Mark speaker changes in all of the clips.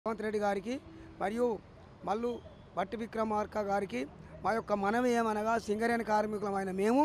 Speaker 1: రేవంత్ రెడ్డి గారికి మరియు మల్లు భట్టి విక్రమార్క గారికి మా యొక్క మనవి ఏమనగా సింగరేణి కార్మికులమైన మేము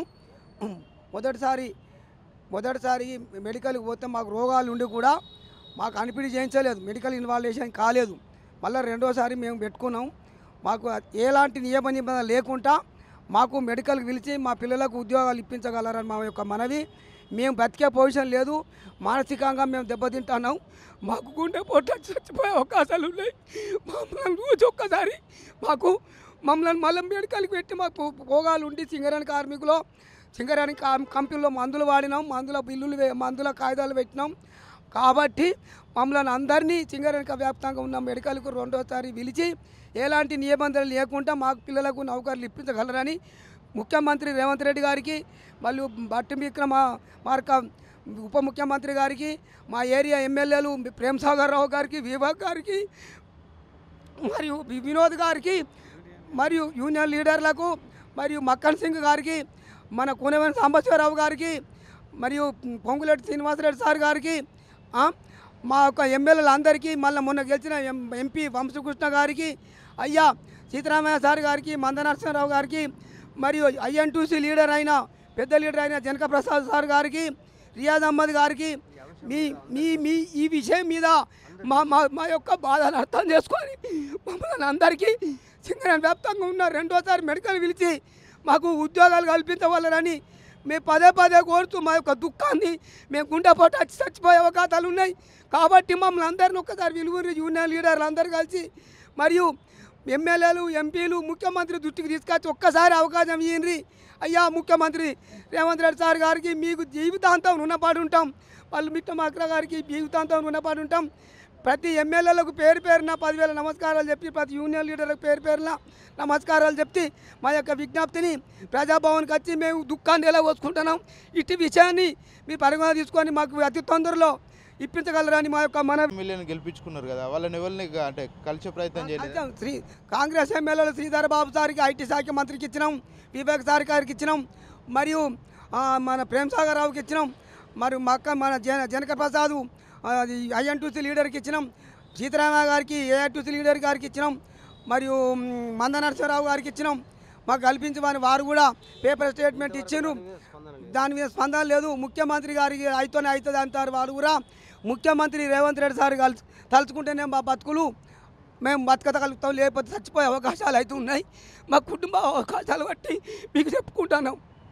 Speaker 1: మొదటిసారి మెడికల్కి పోతే మాకు రోగాలు ఉండి కూడా మాకు అనిపిడి చేయించలేదు, మెడికల్ ఇన్వాల్వేషన్ కాలేదు. మళ్ళీ రెండోసారి మేము పెట్టుకున్నాం. మాకు ఎలాంటి నియమ నిబంధనలు లేకుండా మాకు మెడికల్కి పిలిచి మా పిల్లలకు ఉద్యోగాలు ఇప్పించగలరని మా యొక్క మనవి. మేము బతికే పొజిషన్ లేదు, మానసికంగా మేము దెబ్బతింటున్నాం. మాకు గుండె పొట్ట చచ్చిపోయే అవకాశాలు ఉన్నాయి. మమ్మల్ని రోజు ఒక్కసారి మమ్మల్ని మళ్ళీ మెడికల్కి పెట్టి మాకు రోగాలు ఉండి సింగరేణి కంపెనీలో మందులు వాడినాం, మందుల కాగితాలు పెట్టినాం. కాబట్టి మమ్మల్ని అందరినీ సింగరేణి వ్యాప్తంగా ఉన్న మెడికల్కు రెండోసారి పిలిచి ఎలాంటి నిబంధనలు లేకుండా మాకు పిల్లలకు నౌకర్లు ఇప్పించగలరని ముఖ్యమంత్రి రేవంత్ రెడ్డి గారికి మరియు భట్టి విక్రమార్క ఉప ముఖ్యమంత్రి గారికి, మా ఏరియా ఎమ్మెల్యేలు ప్రేమ్ సాగర్ రావు గారికి, విభాగ్ గారికి మరియు వినోద్ గారికి మరియు యూనియన్ లీడర్లకు మరియు మక్కన్ సింగ్ గారికి, మన కూనవేని సాంబశివరావు గారికి మరియు పొంగులేటి శ్రీనివాసరెడ్డి సార్ గారికి, మా యొక్క ఎమ్మెల్యేలు అందరికీ, మళ్ళీ మొన్న గెలిచిన ఎంపీ వంశకృష్ణ గారికి, అయ్యా సీతారామయ్య సార్ గారికి, మందనరసింహరావు గారికి మరియు ఐఎన్టీసీ పెద్ద లీడర్ అయిన జనక ప్రసాద్ సార్ గారికి, రియాజ్ అహ్మద్ గారికి మీ ఈ విషయం మీద మా యొక్క బాధను అర్థం చేసుకొని మమ్మల్ని అందరికీ సింగరేణి వ్యాప్తంగా ఉన్న రెండోసారి మెడికల్ పిలిచి మాకు ఉద్యోగాలు కల్పించవాలని మేము పదే కోరుతూ మా యొక్క దుఃఖాన్ని మేము గుండె పొట్ట చచ్చిపోయే అవకాశాలు ఉన్నాయి. కాబట్టి మమ్మల్ని అందరిని ఒక్కసారి విలువరి యూనియన్ లీడర్లు అందరూ కలిసి మరియు ఎమ్మెల్యేలు ఎంపీలు ముఖ్యమంత్రి దృష్టికి తీసుకొచ్చి ఒక్కసారి అవకాశం ఇవ్వండి. అయ్యా ముఖ్యమంత్రి రేవంత్ రెడ్డి సార్ గారికి మీకు జీవితాంతం రుణపడి ఉంటాం, వాళ్ళు విక్రమార్క గారికి జీవితాంతం రుణపడి ఉంటాం. ప్రతి ఎమ్మెల్యేలకు పేరున 10,000 నమస్కారాలు చెప్పి, ప్రతి యూనియన్ లీడర్లకు పేరున నమస్కారాలు చెప్పి మా యొక్క విజ్ఞప్తిని ప్రజాభవన్కి వచ్చి మేము దుఃఖాన్ని ఎలా పోసుకుంటున్నాం. ఇటు విషయాన్ని మీరు పరిగణ తీసుకొని మాకు అతి తొందరలో ఇప్పించగలరని మా యొక్క మన
Speaker 2: ఎమ్మెల్యేని గెలిపించుకున్నారు కదా, వాళ్ళని ఎవరిని అంటే కలిసే ప్రయత్నం చేయలేదు.
Speaker 1: కాంగ్రెస్ ఎమ్మెల్యేలు శ్రీధర్ బాబు సార్కి ఐటీ శాఖ మంత్రికి ఇచ్చినాం, వివేక్ సార్ గారికి ఇచ్చినాం, మరియు మన ప్రేమ్ సాగర్ రావుకి ఇచ్చినాం, మరియు మన జనక ప్రసాద్ ఐఎన్టీసీ లీడర్కి ఇచ్చినాం, సీతారామయ్య గారికి ఏఐటీసీ లీడర్ గారికి ఇచ్చినాం, మరియు మందనరసింహరావు గారికి ఇచ్చినాం. మాకు కల్పించమని వారు కూడా పేపర్ స్టేట్మెంట్ ఇచ్చారు, దాని మీద స్పందన లేదు. ముఖ్యమంత్రి గారికి అవుతూనే అవుతుంది అంటారు వాళ్ళు కూడా. ముఖ్యమంత్రి రేవంత్ రెడ్డి సార్ తలుచుకుంటేనే మా బతుకులు మేము బతకగలుగుతాం, లేకపోతే చచ్చిపోయే అవకాశాలు అయితే ఉన్నాయి. మా కుటుంబ అవకాశాలు బట్టి మీకు చెప్పుకుంటున్నాం.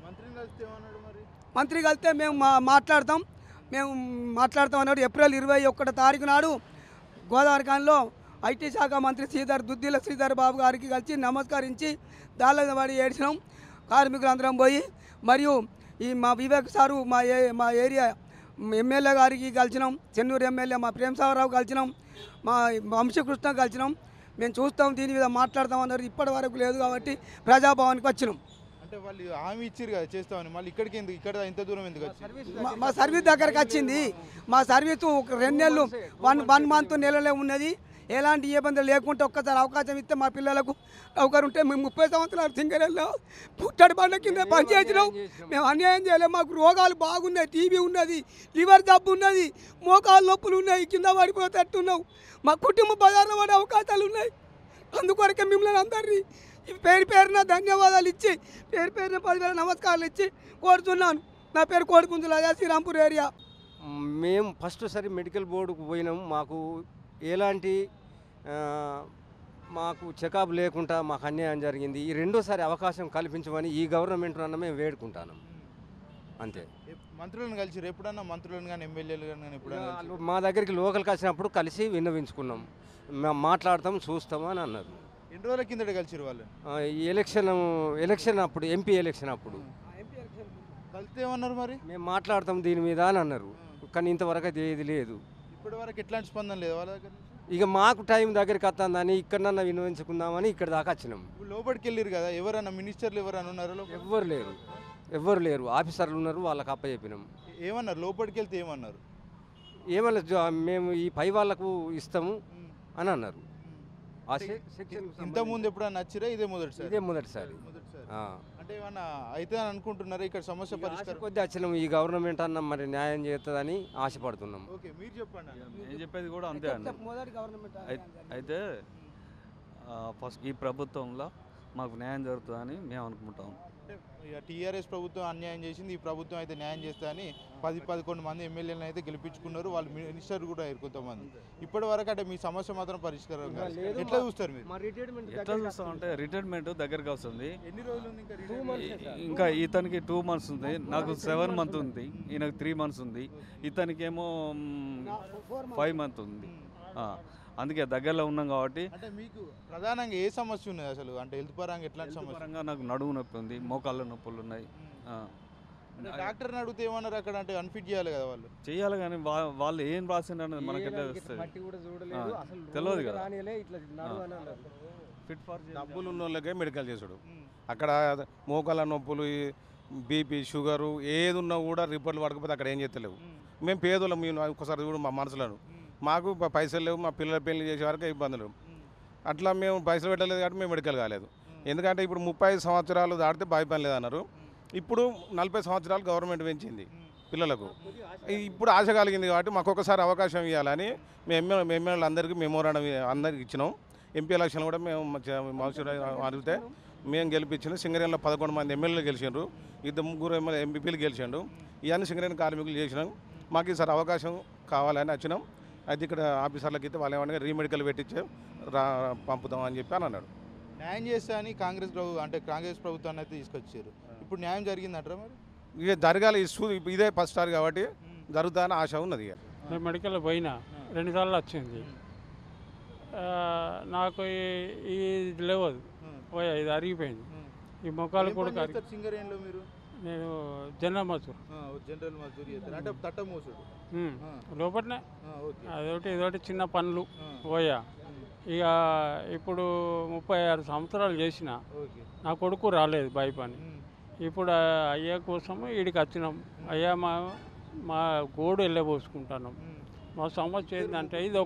Speaker 1: మంత్రి కలిస్తే మేము మాట్లాడతాం అన్నాడు. ఏప్రిల్ 21 తారీఖు నాడు గోదావరి ఖాన్లో ఐటీ శాఖ మంత్రి దుద్దిల శ్రీధర్ బాబు గారికి కలిసి నమస్కరించి దాళ్ళ పడి ఏడ్చినాం కార్మికులందరం పోయి. మరియు ఈ మా వివేక్ సారు మా ఏరియా ఎమ్మెల్యే గారికి కలిసినాం, చెన్నూరు ఎమ్మెల్యే మా ప్రేమ్ సాగరావు కలిసినాం, మా వంశకృష్ణ కలిసినాం. మేము చూస్తాం, దీని మీద మాట్లాడతాం అన్నారు. ఇప్పటి వరకు లేదు కాబట్టి ప్రజాభవన్కి వచ్చినాం.
Speaker 2: అంటే వాళ్ళు హామీ ఇచ్చారు కదా చేస్తామని, మళ్ళీ ఇక్కడికి ఎందుకు, ఇక్కడ ఇంత దూరం ఎందుకు వచ్చింది?
Speaker 1: మా సర్వీస్ దగ్గరకు వచ్చింది. మా సర్వీసు 2 నెలలు 1 మంత్ నెలలో ఉన్నది. ఎలాంటి ఇబ్బందులు లేకుండా ఒక్కసారి అవకాశం ఇస్తే మా పిల్లలకు ఒకరు ఉంటే మేము 30 సంవత్సరాలు సింగరేణిలో పుట్టడి బండ కింద పనిచేసినాం. మేము అన్యాయం చేయలేము. మాకు రోగాలు బాగున్నాయి, టీబీ ఉన్నది, లివర్ జబ్బు ఉన్నది, మోకాలు నొప్పులు ఉన్నాయి, కింద పడిపోతట్టున్నాం. మా కుటుంబ బజార్లో పడే అవకాశాలు ఉన్నాయి. అందుకొరకే మిమ్మల్ని అందరినీ పేరున ధన్యవాదాలు ఇచ్చి పేరున 10,000 నమస్కారాలు ఇచ్చి కోరుతున్నాను. నా పేరు కోడిపుంజుల, శ్రీరాంపూర్ ఏరియా.
Speaker 3: మేము ఫస్ట్ సారి మెడికల్ బోర్డుకు పోయినాం. మాకు ఎలాంటి మాకు చెకప్ లేకుండా మాకు అన్యాయం జరిగింది. ఈ రెండోసారి అవకాశం కల్పించమని ఈ గవర్నమెంట్ అన్న మేము వేడుకుంటాను అంతే.
Speaker 2: మంత్రులను కలిసి ఎప్పుడన్నా, మంత్రులను కానీ ఎమ్మెల్యేలు కానీ ఎప్పుడన్నా
Speaker 3: మా దగ్గరికి లోకల్కి వచ్చినప్పుడు కలిసి విన్నవించుకున్నాం, మేము మాట్లాడతాం చూస్తాము అని అన్నారు.
Speaker 2: ఎన్ని రోజుల కిందట కలిసి వాళ్ళు
Speaker 3: ఎలక్షన్ అప్పుడు, ఎంపీ ఎలక్షన్ అప్పుడు
Speaker 2: కలిస్తే ఏమన్నారు? మరి
Speaker 3: మేము మాట్లాడతాం దీని మీద అని అన్నారు, కానీ ఇంతవరకు అది ఏది లేదు.
Speaker 2: ఇప్పటి వరకు ఎట్లాంటి స్పందన లేదు వాళ్ళ దగ్గర.
Speaker 3: ఇక మాకు టైం దగ్గరికి వస్తుందని ఇక్కడన్నా వినియోగించుకుందామని ఇక్కడ దాకా వచ్చినాం.
Speaker 2: లోపలికి వెళ్ళారు కదా, ఎవరన్నా మినిస్టర్లు ఎవరన్నా ఉన్నారు?
Speaker 3: ఎవ్వరు లేరు. ఆఫీసర్లు ఉన్నారు, వాళ్ళకి అప్పచెప్పినాం.
Speaker 2: ఏమన్నారు లోపలికి వెళ్తే?
Speaker 3: ఏమన్నా మేము ఈ పై వాళ్ళకు ఇస్తాము అని అన్నారు.
Speaker 2: ఇంతకుముందు ఎప్పుడన్నా నచ్చిరా? ఇదే మొదటిసారి.
Speaker 3: మొదటిసారి.
Speaker 2: అంటే ఏమన్నా అయితే అని అనుకుంటున్నారా ఇక్కడ సమస్య పరిష్కారం?
Speaker 3: కొద్ది వచ్చినాం ఈ గవర్నమెంట్ అన్న మరి న్యాయం చేస్తుందని ఆశపడుతున్నాం.
Speaker 2: ఓకే, మీరు చెప్పండి అన్న.
Speaker 4: నేను చెప్పేది కూడా అంతే అండి.
Speaker 1: మొదటి గవర్నమెంట్
Speaker 4: అయితే ఫస్ట్ ఈ ప్రభుత్వంలో మాకు న్యాయం జరుగుతుందని మేము అనుకుంటాం.
Speaker 2: అంటే ఇక టీఆర్ఎస్ ప్రభుత్వం అన్యాయం చేసింది, ఈ ప్రభుత్వం అయితే న్యాయం చేస్తా అని 10-11 మంది ఎమ్మెల్యేలను అయితే గెలిపించుకున్నారు. వాళ్ళు మినిస్టర్ కూడా అయ్యారు కొంతమంది. ఇప్పటి వరకు అంటే మీ సమస్య మాత్రం పరిష్కారం కాదు. ఎట్లా చూస్తారు మీరు?
Speaker 4: ఎట్లా చూస్తామంటే రిటైర్మెంట్ దగ్గరికి వస్తుంది.
Speaker 2: ఎన్ని రోజులు ఉంది ఇంకా రిటైర్మెంట్?
Speaker 4: ఇంకా ఇతనికి 2 months ఉంది, నాకు 7 months ఉంది, ఈయనకు 3 months ఉంది, ఇతనికేమో 5 months ఉంది. అందుకే దగ్గరలో ఉన్నాం కాబట్టి.
Speaker 2: అంటే మీకు ప్రధానంగా ఏ సమస్య ఉన్నది అసలు? అంటే హెల్త్ పరంగా ఎట్లాంటి సమస్య?
Speaker 4: పరంగా నాకు నడుము నొప్పి ఉంది, మోకాళ్ళ నొప్పులు ఉన్నాయి.
Speaker 2: డాక్టర్ని అడిగితే ఏమన్నారు అక్కడ? అంటే అన్ఫిట్ చేయాలి కదా వాళ్ళు.
Speaker 4: చేయాలి కానీ వాళ్ళు ఏం రాసిండ్రు మనకి ఎట్లా తెలుస్తుంది? తెలియదు కదా. ఫిట్ ఫర్
Speaker 5: డబ్బులు ఉన్న వాళ్ళకే మెడికల్ చేసుడు. అక్కడ మోకాళ్ళ నొప్పులు, బీపీ, షుగరు ఏది ఉన్నా కూడా రిపోర్ట్లు పడకపోతే అక్కడ ఏం చేస్తలేవు. మేము పేదోళ్ళం, మేము ఒక్కసారి కూడా మా మనసులను మాకు పైసలు లేవు, మా పిల్లల పెళ్లి చేసే వరకు ఇబ్బందులు. అట్లా మేము పైసలు పెట్టలేదు కాబట్టి మేము మెడికల్ కాలేదు. ఎందుకంటే ఇప్పుడు 35 సంవత్సరాలు దాటితే బాయ్ పని లేదన్నారు. ఇప్పుడు 40 సంవత్సరాలు గవర్నమెంట్ పెంచింది పిల్లలకు. ఇప్పుడు ఆశ కలిగింది కాబట్టి మాకు ఒకసారి అవకాశం ఇవ్వాలని మేము ఎమ్మెల్యేలు అందరికీ మెమోరాండం అందరికి ఇచ్చినాం. ఎంపీ ఎలక్షన్ కూడా మేము అడిగితే మేము గెలిపించినాం. సింగరేణిలో 11 మంది ఎమ్మెల్యేలు గెలిచిండ్రు, 2-3 ఎంపీలు గెలిచిండు. ఇవన్నీ సింగరేణి కార్మికులు చేసినాం. మాకు ఈసారి అవకాశం కావాలని వచ్చినాం. అయితే ఇక్కడ ఆఫీసర్లకి అయితే వాళ్ళు ఏమన్నా రీమెడికల్ పెట్టించే పంపుతాం అని చెప్పి అని అన్నాడు.
Speaker 2: న్యాయం చేస్తా అని కాంగ్రెస్ ప్రభుత్వాన్ని అయితే తీసుకొచ్చారు. ఇప్పుడు న్యాయం జరిగిందంటారా మరి?
Speaker 5: ఇక జరగాలి, ఇదే ఫస్ట్ సార్ కాబట్టి జరుగుతుందని ఆశ ఉన్నది.
Speaker 6: నేను మెడికల్ పోయినా 2 సార్లు వచ్చింది. నాకు ఇది లేవదు, పోయా, ఇది అరిగిపోయింది. ఈ మొక్కలు కూడా
Speaker 2: సింగరేణిలో మీరు?
Speaker 6: నేను జనరల్ మజూర్.
Speaker 2: జనరల్ మజూర్ చేస్తారు అంటే తట్ట మోసుడు
Speaker 6: లోపలనే ఇదొకటి చిన్న పనులు పోయా. ఇక ఇప్పుడు 36 సంవత్సరాలు చేసిన నా కొడుకు రాలేదు బాయ్ పని. ఇప్పుడు అయ్యా కోసం వీడికి వచ్చినాం. అయ్యా మా గోడు వెళ్ళబోసుకుంటున్నాం. మా సమస్య ఏంటంటే ఇది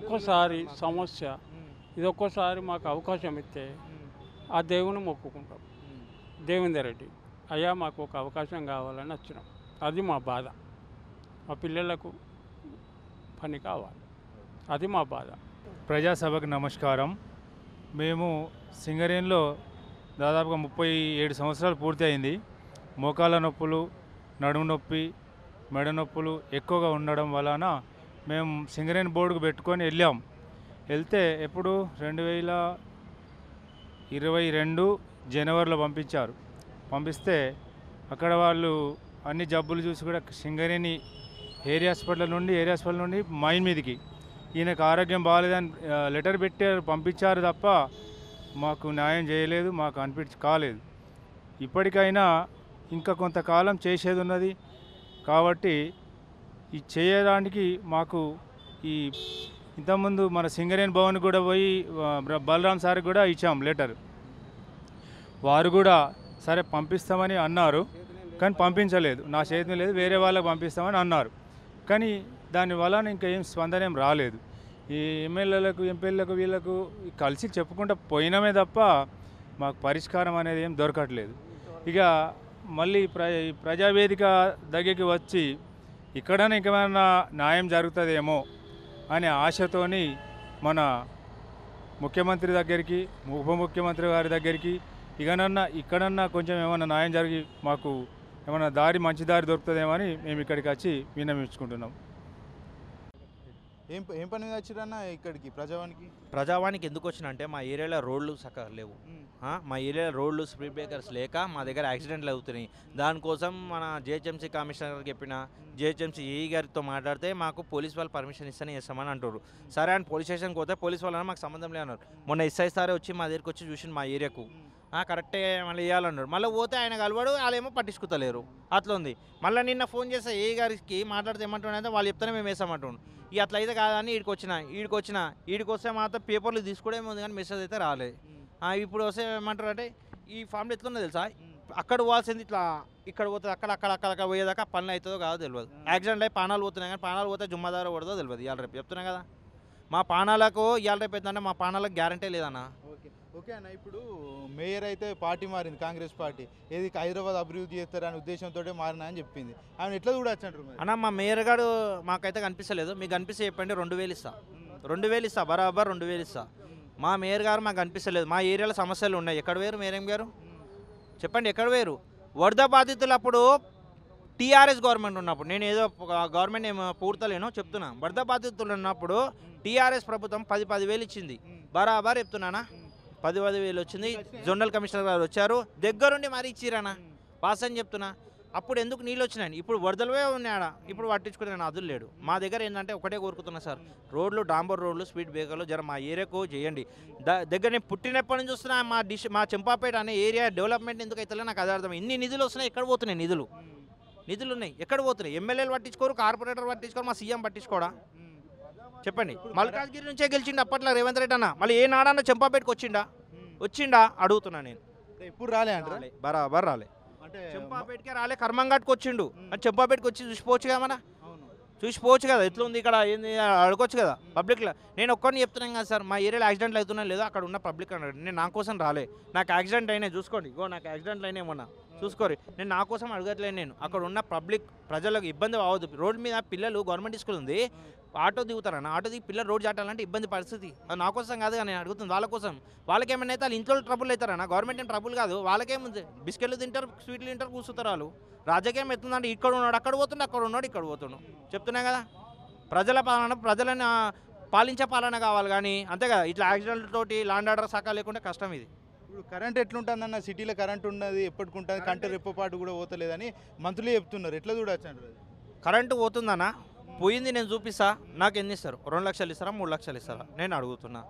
Speaker 6: ఒక్కోసారి మాకు అవకాశం ఇస్తే ఆ దేవుని మొక్కుకుంటాం. దేవేందర్ రెడ్డి అయ్యా మాకు ఒక అవకాశం కావాలని వచ్చినాం. అది మా బాధ. మా పిల్లలకు పని కావాలి, అది మా బాధ.
Speaker 7: ప్రజాసభకు నమస్కారం. మేము సింగరేణిలో దాదాపుగా 37 సంవత్సరాలు పూర్తి అయింది. మోకాళ్ళ నొప్పులు, నడుము నొప్పి, మెడ నొప్పులు ఎక్కువగా ఉండడం వలన మేము సింగరేణి బోర్డుకు పెట్టుకొని వెళ్తే ఎప్పుడు 2022 జనవరిలో పంపిస్తే అక్కడ వాళ్ళు అన్ని జబ్బులు చూసి కూడా సింగరేణి ఏరియా హాస్పిటల్ నుండి మైన్ మీదకి ఈయనకు ఆరోగ్యం బాగాలేదని లెటర్ పంపించారు తప్ప మాకు న్యాయం చేయలేదు, మాకు కాలేదు. ఇప్పటికైనా ఇంకా కొంతకాలం చేసేది ఉన్నది కాబట్టి ఈ చేయడానికి మాకు ఇంతకుముందు మన సింగరేణి భవన్ కూడా పోయి బలరాం సార్ కూడా ఇచ్చాం లెటర్. వారు కూడా సరే పంపిస్తామని అన్నారు, కానీ పంపించలేదు. నా చేతిలో లేదు, వేరే వాళ్ళకి పంపిస్తామని అన్నారు. కానీ దానివల్ల ఇంకా ఏం స్పందన ఏం రాలేదు. ఈ ఎమ్మెల్యేలకు, ఎంపీలకు వీళ్ళకు కలిసి చెప్పుకుంటూ పోయినమే తప్ప మాకు పరిష్కారం అనేది ఏం దొరకట్లేదు. ఇక మళ్ళీ ప్రజావేదిక దగ్గరికి వచ్చి ఇక్కడనే ఇంకేమైనా న్యాయం జరుగుతుందేమో అనే ఆశతోని మన ముఖ్యమంత్రి దగ్గరికి, ఉప ముఖ్యమంత్రి గారి దగ్గరికి ఇక్కడన్నా కొంచెం ఏమైనా న్యాయం జరిగి మాకు ఏమైనా మంచి దారి దొరుకుతుందేమో అని మేము ఇక్కడికి వచ్చి విన్నవించుకుంటున్నాం.
Speaker 2: ఏం పని మీద వచ్చిరన్నా ఇక్కడికి
Speaker 8: ప్రజావానికి ఎందుకు వచ్చిన అంటే మా ఏరియాలో రోడ్లు చక్కగా లేవు. మా ఏరియాలో రోడ్లు స్పీడ్ బ్రేకర్స్ లేక మా దగ్గర యాక్సిడెంట్లు అవుతున్నాయి. దానికోసం మన జిహెచ్ఎంసీ కమిషనర్ గారికి చెప్పిన, జిహెచ్ఎంసీ ఏఈ గారితో మాట్లాడితే మాకు పోలీస్ వాళ్ళు పర్మిషన్ ఇస్తేనే చేస్తామని అంటారు. సరే అని పోలీస్ స్టేషన్కి పోతే పోలీస్ వాళ్ళని మాకు సంబంధం లేదన్నారు. మొన్న ఎస్ఐ సారే వచ్చి మా దగ్గరికి వచ్చి చూసి మా ఏరియాకు కరెక్టే మళ్ళీ వేయాలన్నాడు. మళ్ళీ పోతే ఆయన కలవాడు, వాళ్ళేమో పట్టించుకోలేరు. అట్లా ఉంది. మళ్ళీ నిన్న ఫోన్ చేస్తే ఏఈ గారికి మాట్లాడితే ఏమంటున్నాయంటే వాళ్ళు చెప్తేనే మేము వేసామంటుండు. ఇక అట్లయితే కాదని ఈడికి వస్తే మాత్రం పేపర్లు తీసుకోవడమే ఉంది కానీ మెసేజ్ అయితే రాలేదు. ఇప్పుడు వస్తే ఏమంటారు అంటే ఈ ఫామ్లో ఎట్లున్నది తెలుసా, అక్కడ పోవాల్సింది ఇట్లా ఇక్కడ పోతే అక్కడ పోయేదాకా పనులు అవుతుందో కాదో తెలియదు. యాక్సిడెంట్ అయి పానాలు పోతున్నాయి కానీ పానాలు పోతే జుమ్మదారు పడదో తెలియదు. ఇవాళ రేపు చెప్తున్నా కదా, మా పానాలకు ఇవాళ రేపు అవుతుందంటే మా పానాలకు గ్యారంటీ లేదన్నా.
Speaker 2: ఓకే ఓకే అన్న, ఇప్పుడు మేయర్ అయితే పార్టీ మారింది, కాంగ్రెస్ పార్టీ ఏది హైదరాబాద్ అభివృద్ధి చేస్తారనే ఉద్దేశంతో మారినా అని చెప్పింది. ఆమె ఎట్లా చూడొచ్చు అంటారు మరి?
Speaker 8: అన్న మా మేయర్ గారు మాకైతే కనిపిస్తలేదు. మీకు కనిపిస్తే చెప్పండి, 2000 ఇస్తా, 2000 ఇస్తా, బరాబర్ 2000 ఇస్తా. మా మేయర్ గారు మాకు కనిపిస్తలేదు. మా ఏరియాలో సమస్యలు ఉన్నాయి. ఎక్కడ వేరు మేరం గారు చెప్పండి, ఎక్కడ వేరు? వరద బాధితులు అప్పుడు టీఆర్ఎస్ గవర్నమెంట్ ఉన్నప్పుడు, నేను ఏదో గవర్నమెంట్ ఏమో పూర్తలేనో చెప్తున్నా, వరద బాధితులు ఉన్నప్పుడు టీఆర్ఎస్ ప్రభుత్వం 10,000 ఇచ్చింది. బరాబర్ చెప్తున్నానా, 10,000 వచ్చింది. జోనల్ కమిషనర్ గారు వచ్చారు, దగ్గరుండి మరీ ఇచ్చిరానా, పాస్ అని చెప్తున్నా. అప్పుడు ఎందుకు నీళ్ళు వచ్చినాయి? ఇప్పుడు వరదలవే ఉన్నాయా? ఇప్పుడు పట్టించుకునే నాదులు లేడు. మా దగ్గర ఏంటంటే ఒకటే కోరుకుతున్నా సార్, రోడ్లు, డాంబర్ రోడ్లు, స్పీడ్ బ్రేకర్లు జర మా ఏరియాకు చేయండి. దగ్గర నేను పుట్టినప్పటి నుంచి చూస్తున్నా మా చెంపాపేట అనే ఏరియా డెవలప్మెంట్ ఎందుకు అవుతుందో నాకు అది అర్థం. ఇన్ని నిధులు వస్తున్నాయి, ఎక్కడ పోతున్నాయి నిధులు? నిధులు ఉన్నాయి, ఎక్కడ పోతున్నాయి? ఎమ్మెల్యేలు పట్టించుకోరు, కార్పొరేటర్ పట్టించుకోరు, మా సీఎం పట్టించుకోడా? చెప్పండి. మల్కాజ్గిరి నుంచే గెలిచిండు అప్పట్లో రేవంత్ రెడ్డి అన్న. మళ్ళీ ఏ నాడన్నా చెంపాపేటకు వచ్చిండా అడుగుతున్నా నేను.
Speaker 2: ఇప్పుడు రాలే అంటారా?
Speaker 8: బరాబర్ రాలే.
Speaker 2: అంటే
Speaker 8: చెంపాపేటకే రాలే, కర్మంఘాట్కి వచ్చిండు. అని చెంపాపేటకి వచ్చి చూసిపోవచ్చు కదా, మన చూసిపోవచ్చు కదా, ఎట్లుంది ఇక్కడ ఏంది అడగొచ్చు కదా పబ్లిక్లో. నేను ఒక్కరిని చెప్తున్నాను కదా సార్, మా ఏరియాలో యాక్సిడెంట్లు అవుతున్నా లేదో అక్కడ ఉన్న పబ్లిక్ అన్నాడు. నేను నా కోసం రాలే, నాకు యాక్సిడెంట్ అయినాయి చూసుకోండి, నాకు యాక్సిడెంట్లు అయినాయి మొన్న చూసుకోరు. నేను నా కోసం అడగట్లేదు. నేను అక్కడ ఉన్న పబ్లిక్ ప్రజలకు ఇబ్బంది అవ్వదు. రోడ్డు మీద పిల్లలు, గవర్నమెంట్ స్కూల్ ఉంది, ఆటో దిగుతారన్న, ఆటో దిగి పిల్లలు రోడ్ చాటాలంటే ఇబ్బంది పరిస్థితి. అది నా కోసం కాదు కానీ నేను అడుగుతుంది వాళ్ళ కోసం. వాళ్ళకి ఏమైనా అయితే వాళ్ళు ఇంట్లో ట్రబుల్ అవుతారన్న, గవర్నమెంట్ ఏం ట్రబుల్ కాదు. వాళ్ళకేముంది, బిస్కెట్లు తింటారు, స్వీట్లు తింటారు, కూర్చుతారు వాళ్ళు. రాజకీయం ఎత్తుందంటే ఇక్కడ ఉన్నాడు అక్కడ పోతుండే, అక్కడ ఉన్నాడు ఇక్కడ పోతుండు. చెప్తున్నా కదా, ప్రజల పాలన, ప్రజలని పాలించే పాలన కావాలి కానీ అంతే కదా. ఇట్లా యాక్సిడెంట్ తోటి లాండ్ ఆర్డర్ శాఖ లేకుండా కష్టం ఇది.
Speaker 2: ఇప్పుడు కరెంట్ ఎట్లుంటుందన్న? సిటీలో కరెంట్ ఉన్నది ఎప్పటికుంటుంది, కంటే రెప్పపాటు కూడా పోతలేదని మంత్రులు చెప్తున్నారు. ఎట్లా చూడొచ్చు అంటారు?
Speaker 8: కరెంటు పోతుందన్న, పోయింది నేను చూపిస్తా. నాకు ఎన్ని ఇస్తారు? 2 లక్షలు ఇస్తారా, 3 లక్షలు ఇస్తారా? నేను అడుగుతున్నా.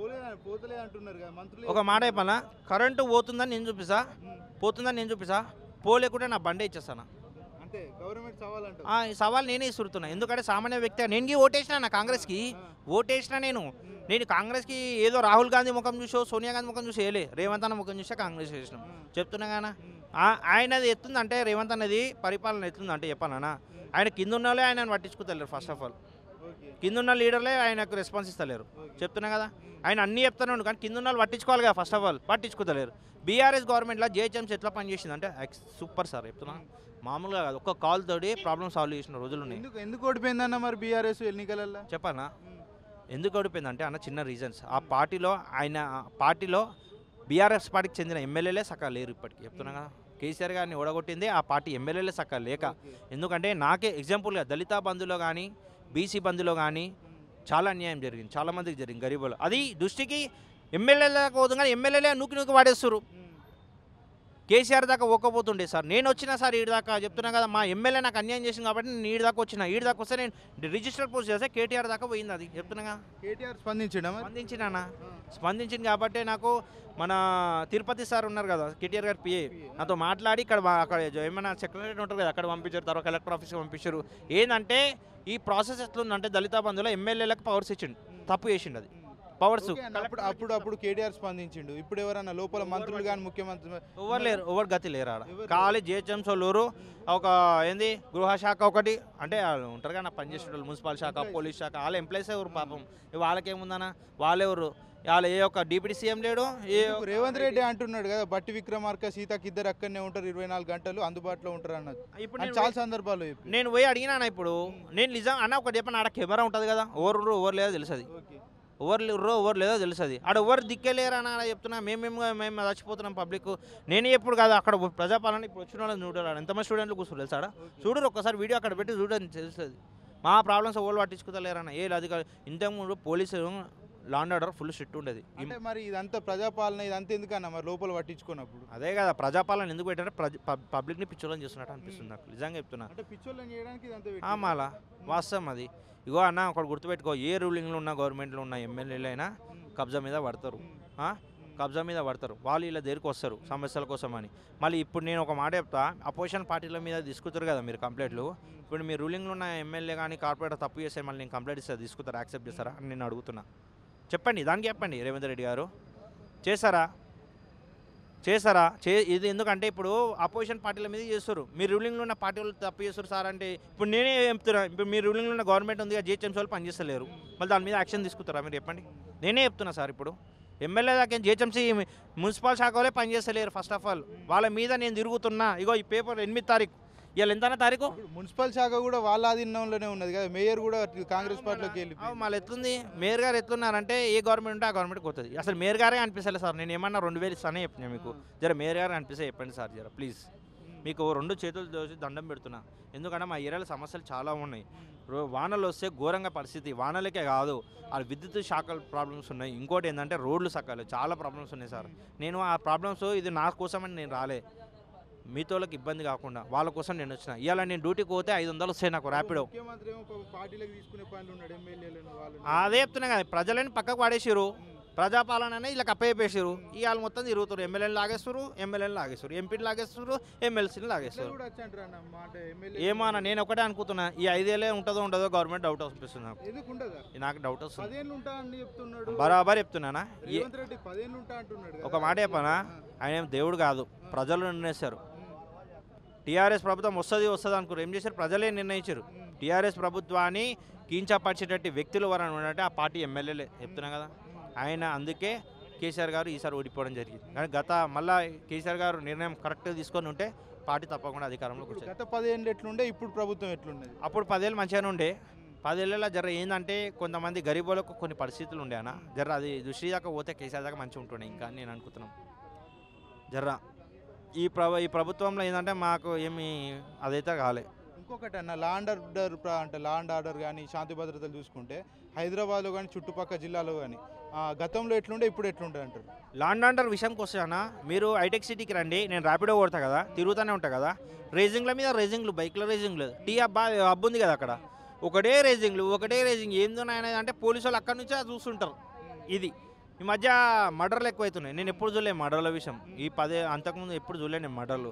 Speaker 2: పోతలే అంటున్నారు కదా మంత్రులు.
Speaker 8: ఒక మాట అయిపోయినా, కరెంటు పోతుందని నేను చూపిస్తా, పోతుందని నేను చూపిస్తా, పోలేకుంటే నా బండే ఇచ్చేస్తాను.
Speaker 2: అంటే గవర్నమెంట్ సవాల్ అంటే
Speaker 8: ఈ సవాల్ నేనే ఇస్తున్నా. ఎందుకంటే సామాన్య వ్యక్తి నేను ఓటేసినా, నా కాంగ్రెస్కి ఓటేసినా. నేను కాంగ్రెస్కి ఏదో రాహుల్ గాంధీ ముఖం చూసో, సోనియా గాంధీ ముఖం చూసి వేయలే, రేవంత్ అన్న ముఖం చూసా కాంగ్రెస్ చేసినాం. చెప్తున్నా కానీ ఆయనది ఎత్తుందంటే, రేవంత్ అన్నది పరిపాలన ఎత్తుందంటే చెప్పానన్నా, ఆయన కింద ఉన్న వాళ్ళే ఆయనను పట్టించుకోలేరు. ఫస్ట్ ఆఫ్ ఆల్ కింద ఉన్న లీడర్లే ఆయనకు రెస్పాన్స్ ఇస్తలేరు. చెప్తున్నా కదా, ఆయన అన్నీ చెప్తున్నాడు కానీ కింద ఉన్న వాళ్ళు పట్టించుకోవాలి కదా. ఫస్ట్ ఆఫ్ ఆల్ పట్టించుకోలేరు. బీఆర్ఎస్ గవర్నమెంట్లో జిహెచ్ఎంసీ ఎట్లా పనిచేసింది అంటే సూపర్ సార్. చెప్తున్నా, మామూలుగా కాదు, ఒక్క కాల్ తోటి ప్రాబ్లమ్ సాల్వ్ చేసిన రోజులు ఉన్నాయి.
Speaker 2: ఎందుకు ఓడిపోయిందన్న మరి బీఆర్ఎస్ ఎన్నికలలో?
Speaker 8: చెప్పన్నా ఎందుకు ఓడిపోయిందంటే అన్న, చిన్న రీజన్స్. ఆ పార్టీలో బీఆర్ఎస్ పార్టీకి చెందిన ఎమ్మెల్యేలే సక్క లేరు ఇప్పటికి. చెప్తున్నా కదా, కేసీఆర్ గారిని ఓడగొట్టింది ఆ పార్టీ ఎమ్మెల్యేలే సక్క లేక. ఎందుకంటే నాకే ఎగ్జాంపుల్గా దళిత బంధులో కానీ, బీసీ బంధులో కానీ చాలా అన్యాయం జరిగింది, చాలామందికి జరిగింది గరీబులు. అది దృష్టికి ఎమ్మెల్యేలకు పోతుంది కానీ ఎమ్మెల్యేలే నూకి వాడేస్తారు. కేసీఆర్ దాకా ఒక్కపోతుండే సార్. నేను వచ్చినా సార్ ఈడి దాకా. చెప్తున్నా కదా, మా ఎమ్మెల్యే నాకు అన్యాయం చేసింది కాబట్టి నేను ఈడి దాకా వచ్చిన. ఈడి దాకా వస్తే నేను రిజిస్టర్ పోస్ట్ చేస్తే కేటీఆర్ దాకా పోయింది అది. చెప్తున్నా
Speaker 2: కేటీఆర్
Speaker 8: స్పందించింది కాబట్టి నాకు మన తిరుపతి సార్ ఉన్నారు కదా, కేటీఆర్ గారు పిఏ, నాతో మాట్లాడి అక్కడ ఏమైనా సెక్రటరీ ఉంటారు కదా, అక్కడ పంపించారు, తర్వాత కలెక్టర్ ఆఫీస్కి పంపించారు. ఏంటంటే ఈ ప్రాసెస్ ఎట్లుందంటే దళిత బంధువులో ఎమ్మెల్యేలకు పవర్స్ ఇచ్చిండు, తప్పు చేసిండు. అది పవర్స్
Speaker 2: అప్పుడు కేటీఆర్ స్పందించిండు. ఇప్పుడు ఎవరన్నా లోపల మంత్రులు కానీ ముఖ్యమంత్రి
Speaker 8: ఎవరు లేరు, ఎవరు గతి లేరు ఆడ. ఖాళీ జిహెచ్ఎంసీ వాళ్ళు ఒక ఏంది గృహ శాఖ ఒకటి, అంటే వాళ్ళు ఉంటారు కానీ పనిచేసే వాళ్ళు, మున్సిపల్ శాఖ, పోలీస్ శాఖ, వాళ్ళ ఎంప్లాయీస్ ఎవరు పాపం. వాళ్ళకేముందన్నా, వాళ్ళెవరు, వాళ్ళ ఏ ఒక్క డిప్యూటీ సీఎం లేడు.
Speaker 2: రేవంత్ రెడ్డి అంటున్నాడు కదా, బట్టి విక్రమార్క సీతకి ఇద్దరు అక్కడనే ఉంటారు, 24 గంటలు అందుబాటులో ఉంటారు అన్నది. ఇప్పుడు చాలా సందర్భాలు
Speaker 8: నేను పోయి అడిగినా ఇప్పుడు. నేను నిజం అన్న ఒకటి చెప్పిన, ఆడ కెమెరా ఉంటుంది కదా, ఎవరు లేదో తెలుస్తుంది, ఎవరు లేదో తెలుస్తుంది. ఆడ ఎవరు దిక్కేలేరు అని ఆడ చెప్తున్నా. మేము చచ్చిపోతున్నాం పబ్లిక్. నేనే ఎప్పుడు కాదు, అక్కడ ప్రజాపాలన ఇప్పుడు వచ్చిన వాళ్ళని చూడాలి, ఎంతమంది స్టూడెంట్లు కూర్చోరు తెలుసా ఆడ. చూడరు, ఒక్కసారి వీడియో అక్కడ పెట్టి చూడని తెలుస్తుంది. మా ప్రాబ్లమ్స్ ఎవరు పట్టించుకోలేరన్న. ఏ అధికారులు ఇంతకుముందు పోలీసులు లాండ్ ఆర్డర్ ఫుల్ స్ట్రిక్ట్ ఉండేది.
Speaker 2: మరి ఇదంతా ప్రజాపాలన, ఇదంతా ఎందుకన్నా మరి లోపల పట్టించుకున్నప్పుడు?
Speaker 8: అదే కదా, ప్రజాపాలన ఎందుకు పెట్టారంటే పబ్లిక్ని పిచ్చోళ్ళని చేస్తున్నట్టు అనిపిస్తుంది నాకు, నిజంగా చెప్తున్నా.
Speaker 2: అంటే పిచ్చోళ్ళని చేయడానికి
Speaker 8: మాలా వాస్తవం అది. ఇగో అన్న ఒకటి గుర్తుపెట్టుకో, ఏ రూలింగ్లో ఉన్న గవర్నమెంట్లో ఉన్న ఎమ్మెల్యేలు అయినా కబ్జా మీద పడతారు, వాళ్ళు ఇలా దగ్గరికి వస్తారు సమస్యల కోసం అని. మళ్ళీ ఇప్పుడు నేను ఒక మాట చెప్తా, అపోజిషన్ పార్టీల మీద తీసుకుంటారు కదా మీరు కంప్లైంట్లు. ఇప్పుడు మీ రూలింగ్లో ఉన్న ఎమ్మెల్యే కానీ కార్పొరేటర్ తప్పు చేస్తే మళ్ళీ నేను కంప్లైంట్ ఇస్తే తీసుకుంటారా, యాక్సెప్ట్ చేస్తారా అని నేను అడుగుతున్నా. చెప్పండి, దానికి చెప్పండి. రేవంత్ రెడ్డి గారు చేస్తారా? ఇది ఎందుకంటే ఇప్పుడు అపోజిషన్ పార్టీల మీద చేస్తారు, మీరు రూలింగ్లో ఉన్న పార్టీ వాళ్ళు తప్పు చేస్తారు సార్ అంటే. ఇప్పుడు నేనే చెప్తున్నా, ఇప్పుడు మీ రూలింగ్లో ఉన్న గవర్నమెంట్ ఉంది, జిహెచ్ఎంసీ వాళ్ళు పనిచేస్తలేరు, మళ్ళీ దాని మీద యాక్షన్ తీసుకుంటారా మీరు చెప్పండి. నేనే చెప్తున్నా సార్. ఇప్పుడు ఎమ్మెల్యే దాకా జిహెచ్ఎంసీ మున్సిపల్ శాఖ వాళ్ళే పనిచేస్తలేరు. ఫస్ట్ ఆఫ్ ఆల్ వాళ్ళ మీద నేను తిరుగుతున్నా. ఇగో ఈ పేపర్ 8 తారీఖు, ఇవాళ ఎంత తారీఖు?
Speaker 2: మున్సిపల్ శాఖ కూడా వాళ్ళ ఆధీనంలోనే ఉన్నది కదా, మేయర్ కూడా కాంగ్రెస్ పార్టీలోకి వెళ్ళి
Speaker 8: మళ్ళీ ఎట్లుంది? మేయర్ గారు ఎట్లున్నారంటే ఏ గవర్నమెంట్ ఉంటే ఆ గవర్నమెంట్కి పోతుంది. అసలు మేయర్ గారే అనిపిస్తలేదు సార్. నేను ఏమన్నా 2000 ఇస్తానే చెప్పినా మీకు. జర మేయర్ గారు అనిపిస్తే చెప్పండి సార్ జర ప్లీజ్. మీకు 2 చేతులు దోసి దండం పెడుతున్నా. ఎందుకంటే మా ఏరియాలో సమస్యలు చాలా ఉన్నాయి. వానలు వస్తే ఘోరంగా పరిస్థితి. వానలకే కాదు, ఆ విద్యుత్ శాఖల ప్రాబ్లమ్స్ ఉన్నాయి. ఇంకోటి ఏంటంటే రోడ్లు సకాలు చాలా ప్రాబ్లమ్స్ ఉన్నాయి సార్. నేను ఆ ప్రాబ్లమ్స్ ఇది నా కోసమని నేను రాలే, మీతోళ్ళకి ఇబ్బంది కాకుండా వాళ్ళ కోసం నేను వచ్చిన. ఇవాళ నేను డ్యూటీకి పోతే 500 వస్తాయి నాకు ర్యాపిడో. అదే చెప్తున్నా కదా, ప్రజలని పక్కకు పడేసారు. ప్రజాపాలన ఇలా కప్పేపేసారు. ఇవాళ మొత్తం తిరుగుతారు. ఎమ్మెల్యేలు లాగేస్తారు, ఎంపీలు లాగేస్తారు, ఎమ్మెల్సీని లాగేస్తారు. ఏమన్నా నేను ఒకటే అనుకుంటున్నా, ఈ 5 ఏళ్ళే ఉంటుందో గవర్నమెంట్ డౌట్ అనిపిస్తుంది నాకు డౌట్ వస్తుంది. బరాబర్ చెప్తున్నానా? ఒక మాట చెప్పనా, ఆయన ఏం దేవుడు కాదు, ప్రజలు నిర్ణయిస్తారు. టీఆర్ఎస్ ప్రభుత్వం వస్తుంది అనుకున్నారు. ఏం చేశారు? ప్రజలే నిర్ణయించారు. టీఆర్ఎస్ ప్రభుత్వాన్ని కించపరిచేటట్టు వ్యక్తులు ఎవరైనా ఉంటే ఆ పార్టీ ఎమ్మెల్యేలే. చెప్తున్నా కదా, ఆయన అందుకే కేసీఆర్ గారు ఈసారి ఓడిపోవడం జరిగింది. కానీ మళ్ళీ కేసీఆర్ గారు నిర్ణయం కరెక్ట్గా తీసుకొని ఉంటే పార్టీ తప్పకుండా అధికారంలోకి వచ్చేది.
Speaker 2: గత 10 ఏళ్ళు ఎట్లుండే, ఇప్పుడు ప్రభుత్వం ఎట్లుండేది?
Speaker 8: అప్పుడు 10 ఏళ్ళు మంచిగానే ఉండే. 10 ఏళ్ళలో జర ఏంటంటే కొంతమంది గరీబులకు కొన్ని పరిస్థితులు ఉండే అన్న. జర అది దృష్టి దాకా పోతే కేసీఆర్ దాకా మంచిగా ఉంటుండే. ఇంకా నేను అనుకుంటున్నాను జర ఈ ప్రభుత్వంలో ఏంటంటే మాకు ఏమి అదైతే కాలే.
Speaker 2: ఇంకొకటి అన్న, లా అండ్ ఆర్డర్ కానీ శాంతి భద్రతలు చూసుకుంటే హైదరాబాద్లో కానీ చుట్టుపక్కల జిల్లాలో కానీ గతంలో ఎట్లుండే ఇప్పుడు ఎట్లుండే అంటారు?
Speaker 8: లా అండ్ ఆర్డర్ విషయంకి వస్తే అన్న, మీరు హైటెక్ సిటీకి రండి, నేను ర్యాపిడో కొడతా కదా, తిరుగుతూనే ఉంటా కదా, రేసింగ్ల మీద రేసింగ్లు, బైక్ల రేసింగ్లు, టీ హబ్ ఉంది కదా అక్కడ, ఒకటే రేసింగ్ ఏందో ఆయన అంటే పోలీసు వాళ్ళు అక్కడి నుంచే చూస్తుంటారు. ఇది ఈ మధ్య మర్డర్లు ఎక్కువైతున్నాయి. నేను ఎప్పుడు చూడలే మర్డర్ల విషయం. ఈ 10 అంతకుముందు ఎప్పుడు చూడలే నేను మర్డర్లు.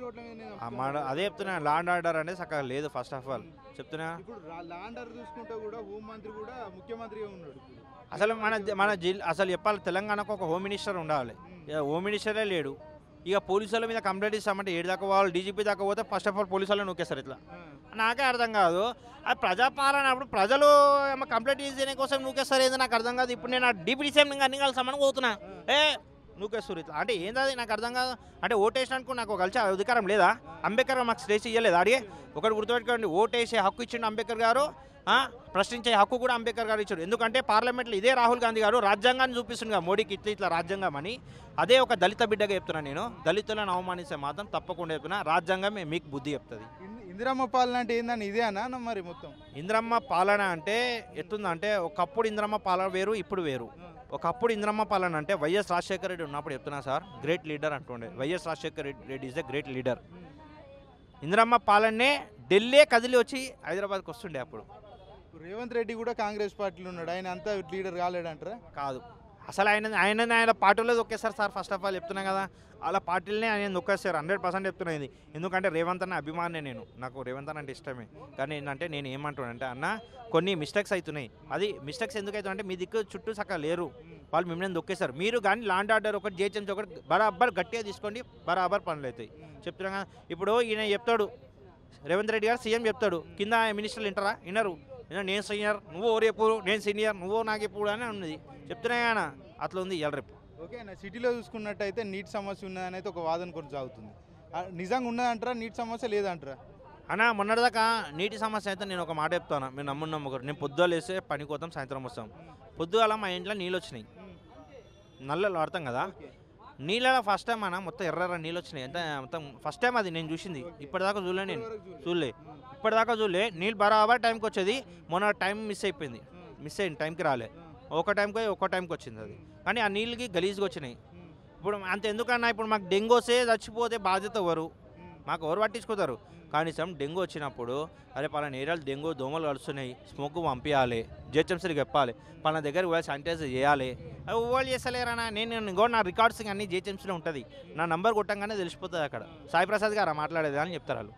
Speaker 8: అదే చెప్తున్నా, లా అండ్ ఆర్డర్ అనేది చక్కగా లేదు. ఫస్ట్ ఆఫ్ ఆల్ చెప్తున్నా,
Speaker 2: లా అండ్ ఆర్డర్ చూసుకుంటే కూడా హోం మంత్రి కూడా ముఖ్యమంత్రిగా ఉన్నాడు.
Speaker 8: అసలు మన అసలు చెప్పాలి, తెలంగాణకు ఒక హోమ్ మినిస్టర్ ఉండాలి. హోమ్ మినిస్టరే లేడు. ఇక పోలీసుల మీద కంప్లైంట్ ఇస్తామంటే 7 దాకా వాళ్ళు డీజీపీ దాకా పోతే ఫస్ట్ ఆఫ్ ఆల్ పోలీసులను నొక్కేస్తారు. ఇట్లా నాకే అర్థం కాదు. అది ప్రజాపాలన అప్పుడు ప్రజలు ఏమో కంప్లైంట్ చేయడం కోసం నూకేస్తారు ఏంది నాకు అర్థం కాదు. ఇప్పుడు నేను డిప్యూటీ సీఎం అన్ని కలిసామని పోతున్నా, నూకేస్తారు ఇట్లా అంటే ఏంది నాకు అర్థం కాదు. అంటే ఓటేసినందుకు నాకు కలిసి అధికారం లేదా? అంబేద్కర్ మాకు స్టేజ్ ఇవ్వలేదు. అడిగే ఒకటి గుర్తుపెట్టుకోండి, ఓటేసే హక్కు ఇచ్చిండు అంబేద్కర్ గారు, ప్రశ్నించే హక్కు కూడా అంబేద్కర్ గారు ఇచ్చారు. ఎందుకంటే పార్లమెంట్లో ఇదే రాహుల్ గాంధీ గారు రాజ్యాంగాన్ని చూపిస్తుంది మోడీకి ఇట్లా రాజ్యాంగం అని. అదే ఒక దళిత బిడ్డగా చెప్తున్నాను నేను. దళితులను అవమానిస్తే మాత్రం తప్పకుండా చెప్తున్నా, రాజ్యాంగం మీకు బుద్ధి చెప్తుంది.
Speaker 2: ఇందిరమ్మ పాలన అంటే ఏందని ఇదే అన్న మరి మొత్తం?
Speaker 8: ఇందిరమ్మ పాలన అంటే ఎట్లుందంటే, ఒకప్పుడు ఇందిరమ్మ పాలన వేరు, ఇప్పుడు వేరు. ఒకప్పుడు ఇందిరమ్మ పాలన అంటే వైఎస్ రాజశేఖర రెడ్డి ఉన్నప్పుడు చెప్తున్నా సార్, గ్రేట్ లీడర్ అంటుండే. YS Rajasekhara Reddy is the great leader. Indiramma పాలనే ఢిల్లీ కదిలి వచ్చి హైదరాబాద్కి వస్తుండే. అప్పుడు
Speaker 2: రేవంత్ రెడ్డి కూడా కాంగ్రెస్ పార్టీలో ఉన్నాడు, ఆయన అంతా లీడర్ కాలేడంటారా?
Speaker 8: కాదు, అసలు ఆయన పార్టీలో దొక్కేస్తారు సార్. ఫస్ట్ ఆఫ్ ఆల్ చెప్తున్నా కదా, అలా పార్టీలనే ఆయన దొక్కేస్తారు. 100% చెప్తున్నది. ఎందుకంటే రేవంత్ అన్న అభిమానే నేను, నాకు రేవంత్ అన్న అంటే ఇష్టమే. కానీ ఏంటంటే నేను ఏమంటున్నానంటే అన్న, కొన్ని మిస్టేక్స్ అవుతున్నాయి. అది మిస్టేక్స్ ఎందుకు అవుతుందంటే మీ దిక్కు చుట్టూ సక్క లేరు, వాళ్ళు మిమ్మల్ని దొక్కేస్తారు. మీరు కానీ లాండ్ ఆర్డర్ ఒకటి జిహెచ్ఎంసీ ఒకటి బరాబర్ గట్టిగా తీసుకోండి, బరాబర్ పనులు అవుతాయి. చెప్తున్నా కదా, ఇప్పుడు ఈయన చెప్తాడు, రేవంత్ రెడ్డి గారు సీఎం చెప్తాడు, కింద మినిస్టర్లు వినరు. నేను సీనియర్, నువ్వు రేపు, నేను సీనియర్, నువ్వు నాకు ఎప్పుడు అని ఉన్నది. చెప్తున్నా కానీ అట్లా ఉంది ఇవాళ రేపు.
Speaker 2: ఓకే అన్న, సిటీలో చూసుకున్నట్టయితే నీటి సమస్య ఉన్నదని అయితే ఒక వాదన కొనసాగుతుంది. నిజంగా ఉన్నదంటారా? నీటి సమస్య లేదంటారా?
Speaker 8: అన్న మొన్నటిదాకా నీటి సమస్య అయితే నేను ఒక మాట చెప్తాను, మీరు నమ్మకరు. నేను పొద్దుగా లేస్తే పనికి పోతాం, సాయంత్రం వస్తాం. పొద్దుగాల మా ఇంట్లో నీళ్ళు వచ్చినాయి, నల్లలు వాడతాం కదా, నీళ్ళలో ఫస్ట్ టైం అన్న మొత్తం ఎర్ర నీళ్ళు వచ్చినాయి. ఎంత మొత్తం ఫస్ట్ టైం అది నేను చూసింది. ఇప్పటిదాకా ఇప్పటిదాకా చూడలే. నీళ్ళు బరాబర్ టైంకి వచ్చేది. మొన్న టైం మిస్ అయింది, టైంకి రాలే. ఒక టైంకి వచ్చింది అది. కానీ ఆ నీళ్ళకి గలీజ్గా వచ్చినాయి. ఇప్పుడు అంత ఎందుకన్నా, ఇప్పుడు మాకు డెంగ్యూ వస్తే చచ్చిపోతే బాధ్యత ఎవరు? మాకు ఎవరు పట్టించుకుంటారు? కనీసం డెంగ్యూ వచ్చినప్పుడు అరే పలానా ఏరియాలు డెంగ్యూ దోమలు కలుస్తున్నాయి, స్మోక్ పంపించాలి, జిహెచ్ఎంసీకి చెప్పాలి, పలానా దగ్గరికి పోయి శానిటైజర్ చేయాలి. అవి ఓవర్ చేస్తలేరన్నా. నేను ఇంకో నా రికార్డ్స్ అన్నీ జిహెచ్ఎంసీలో ఉంటుంది. నా నంబర్ కొట్టంగానే తెలిసిపోతుంది. అక్కడ సాయి ప్రసాద్ గారు మాట్లాడేది అని చెప్తారు వాళ్ళు.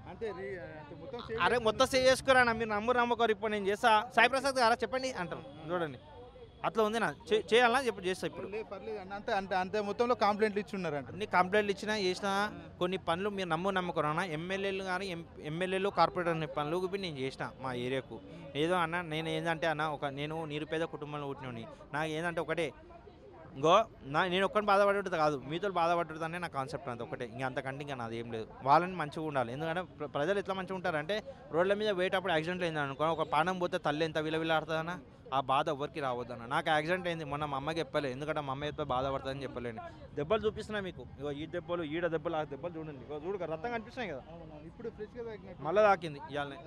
Speaker 8: అరే మొత్తం సేవ్ చేసుకురా, మీరు నమ్మకరు. ఇప్పుడు నేను చేస్తా, సాయి ప్రసాద్ గారా చెప్పండి అంటారు. చూడండి అట్లా ఉంది. నా చేయాలా చేస్తా. ఇప్పుడు
Speaker 2: అంతే మొత్తంలో కంప్లైంట్లు ఇచ్చున్నారంట.
Speaker 8: అన్ని కంప్లైంట్లు చేసిన కొన్ని పనులు మీరు నమ్మకరా. ఎమ్మెల్యేలు కానీ ఎమ్మెల్యేలు కార్పొరేటర్ పనులు నేను చేసిన మా ఏరియాకు. ఏదో అన్న నేను ఏంటంటే అన్న, నేను నిరుపేద కుటుంబంలో పుట్టినోని. నాకు ఏంటంటే ఒకటే, ఇంకో నేను ఒక్కడిని బాధపడేది కాదు, మీతో బాధపడుతుందనే నా కాన్సెప్ట్ అంత ఒకటే, ఇంకా అంతకంటే ఇంకా నాది ఏం లేదు. వాళ్ళని మంచిగా ఉండాలి. ఎందుకంటే ప్రజలు ఎట్లా మంచిగా ఉంటారంటే రోడ్ల మీద పోయేటప్పుడు యాక్సిడెంట్లు అయింది అనుకో, ఒక పానం పోతే తల్లి ఎంత విలవిలాడుతుందన్న ఆ బాధ ఎవరికి రావద్దన్న. నాకు యాక్సిడెంట్ అయింది మొన్న, మా అమ్మకి చెప్పలే, ఎందుకంటే మా అమ్మ చెప్పే బాధపడుతుందని చెప్పలేను. దెబ్బలు చూపిస్తున్నా మీకు, ఇగో ఈ దెబ్బలు, ఈడ దెబ్బలు, ఆ దెబ్బలు చూడండి, ఇగో చూడు రక్తం కనిపిస్తున్నాయి కదా,
Speaker 2: ఇప్పుడు ఫ్రెష్గా తాకినట్టు
Speaker 8: మళ్ళీ తాకింది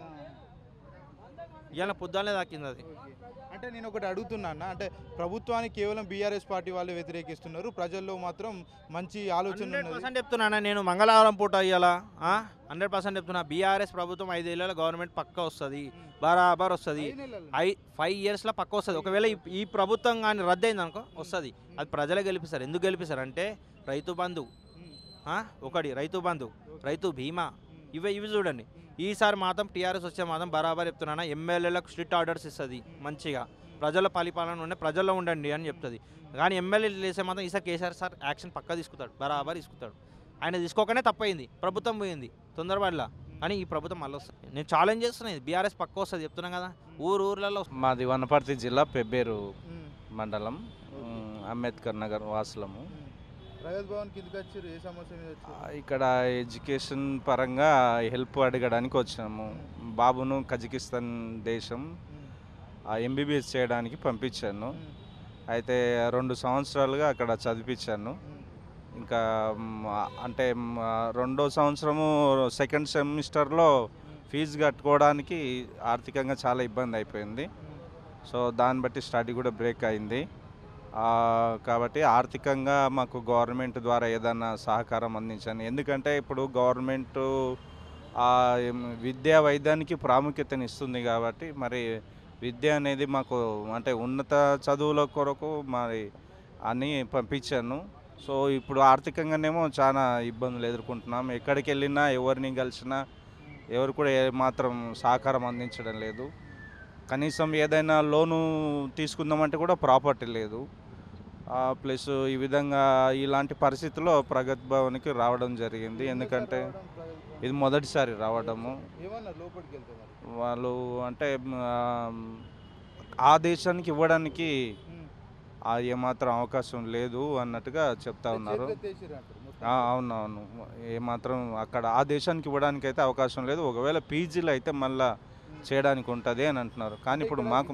Speaker 8: ఇవాళ పొద్దున్నే తాకింది అది.
Speaker 2: అంటే నేను ఒకటి అడుగుతున్నా అన్న, అంటే ప్రభుత్వానికి కేవలం బీఆర్ఎస్ పార్టీ వాళ్ళు వ్యతిరేకిస్తున్నారు, ప్రజల్లో మాత్రం మంచి ఆలోచన ఉన్నది.
Speaker 8: 100% చెప్తున్నా నేను, మంగళవారం పూట ఇవ్వాలా 100% చెప్తున్నా. బీఆర్ఎస్ ప్రభుత్వం 5 ఏళ్ళ గవర్నమెంట్ పక్క వస్తుంది, బరాబర్ వస్తుంది. 5 ఇయర్స్లో పక్క వస్తుంది. ఒకవేళ ఈ ప్రభుత్వం కానీ రద్దు అయింది అనుకో వస్తుంది. అది ప్రజలే గెలిపిస్తారు. ఎందుకు గెలిపిస్తారు అంటే రైతు బంధు ఒకటి, రైతు బంధు, రైతు బీమా, ఇవి చూడండి. ఈసారి మాత్రం టీఆర్ఎస్ వచ్చే మాత్రం బరాబర్ చెప్తున్నా, ఎమ్మెల్యేలకు స్ట్రిక్ట్ ఆర్డర్స్ ఇస్తుంది. మంచిగా ప్రజల పరిపాలన ఉండే, ప్రజల్లో ఉండండి అని చెప్తుంది. కానీ ఎమ్మెల్యేలు చేసే మాత్రం ఈసారి కేసీఆర్ సార్ యాక్షన్ పక్కా తీసుకుంటాడు, బరాబర్ తీసుకుంటాడు. ఆయన తీసుకోకనే తప్పయింది, ప్రభుత్వం పోయింది తొందరపడలా. కానీ ఈ ప్రభుత్వం మళ్ళీ వస్తుంది. నేను ఛాలెంజ్ చేస్తున్నాను, బీఆర్ఎస్ పక్క వస్తుంది చెప్తున్నాను కదా. ఊర్లలో
Speaker 9: మాది వనపర్తి జిల్లా పెబ్బేరు మండలం, అంబేద్కర్ నగర్ వాసులము.
Speaker 2: ప్రగతి భవన్ కిందకి వచ్చారు, ఏ సమస్య మీద వచ్చారు?
Speaker 9: ఇక్కడ ఎడ్యుకేషన్ పరంగా హెల్ప్ అడగడానికి వచ్చాము. బాబును కజకిస్తాన్ దేశం ఎంబీబీఎస్ చేయడానికి పంపించాను. అయితే 2 సంవత్సరాలుగా అక్కడ చదివించాను. ఇంకా అంటే 2వ సంవత్సరము సెకండ్ సెమిస్టర్లో ఫీజు కట్టుకోవడానికి ఆర్థికంగా చాలా ఇబ్బంది అయిపోయింది. సో దాన్ని బట్టి స్టడీ కూడా బ్రేక్ అయింది. కాబట్టి ఆర్థికంగా మాకు గవర్నమెంట్ ద్వారా ఏదైనా సహకారం అందించండి. ఎందుకంటే ఇప్పుడు గవర్నమెంటు విద్యా వైద్యానికి ప్రాముఖ్యతనిస్తుంది కాబట్టి మరి విద్య అనేది మాకు అంటే ఉన్నత చదువుల కొరకు మరి అని పంపించాను. సో ఇప్పుడు ఆర్థికంగానేమో చాలా ఇబ్బందులు ఎదుర్కొంటున్నాం. ఎక్కడికి వెళ్ళినా ఎవరిని కలిసినా ఎవరు కూడా ఏమాత్రం సహకారం అందించడం లేదు. కనీసం ఏదైనా లోను తీసుకుందామంటే కూడా ప్రాపర్టీ లేదు. ప్లస్ ఈ విధంగా ఇలాంటి పరిస్థితుల్లో ప్రగతి భవన్కి రావడం జరిగింది. ఎందుకంటే ఇది మొదటిసారి రావడము. వాళ్ళు అంటే ఆ దేశానికి ఇవ్వడానికి ఏమాత్రం అవకాశం లేదు అన్నట్టుగా చెప్తా ఉన్నారు. అవునవును, ఏమాత్రం అక్కడ ఆ దేశానికి ఇవ్వడానికి అయితే అవకాశం లేదు. ఒకవేళ పీజీలో అయితే మళ్ళీ చేయడానికి ఉంటుంది అని అంటున్నారు. కానీ ఇప్పుడు మాకు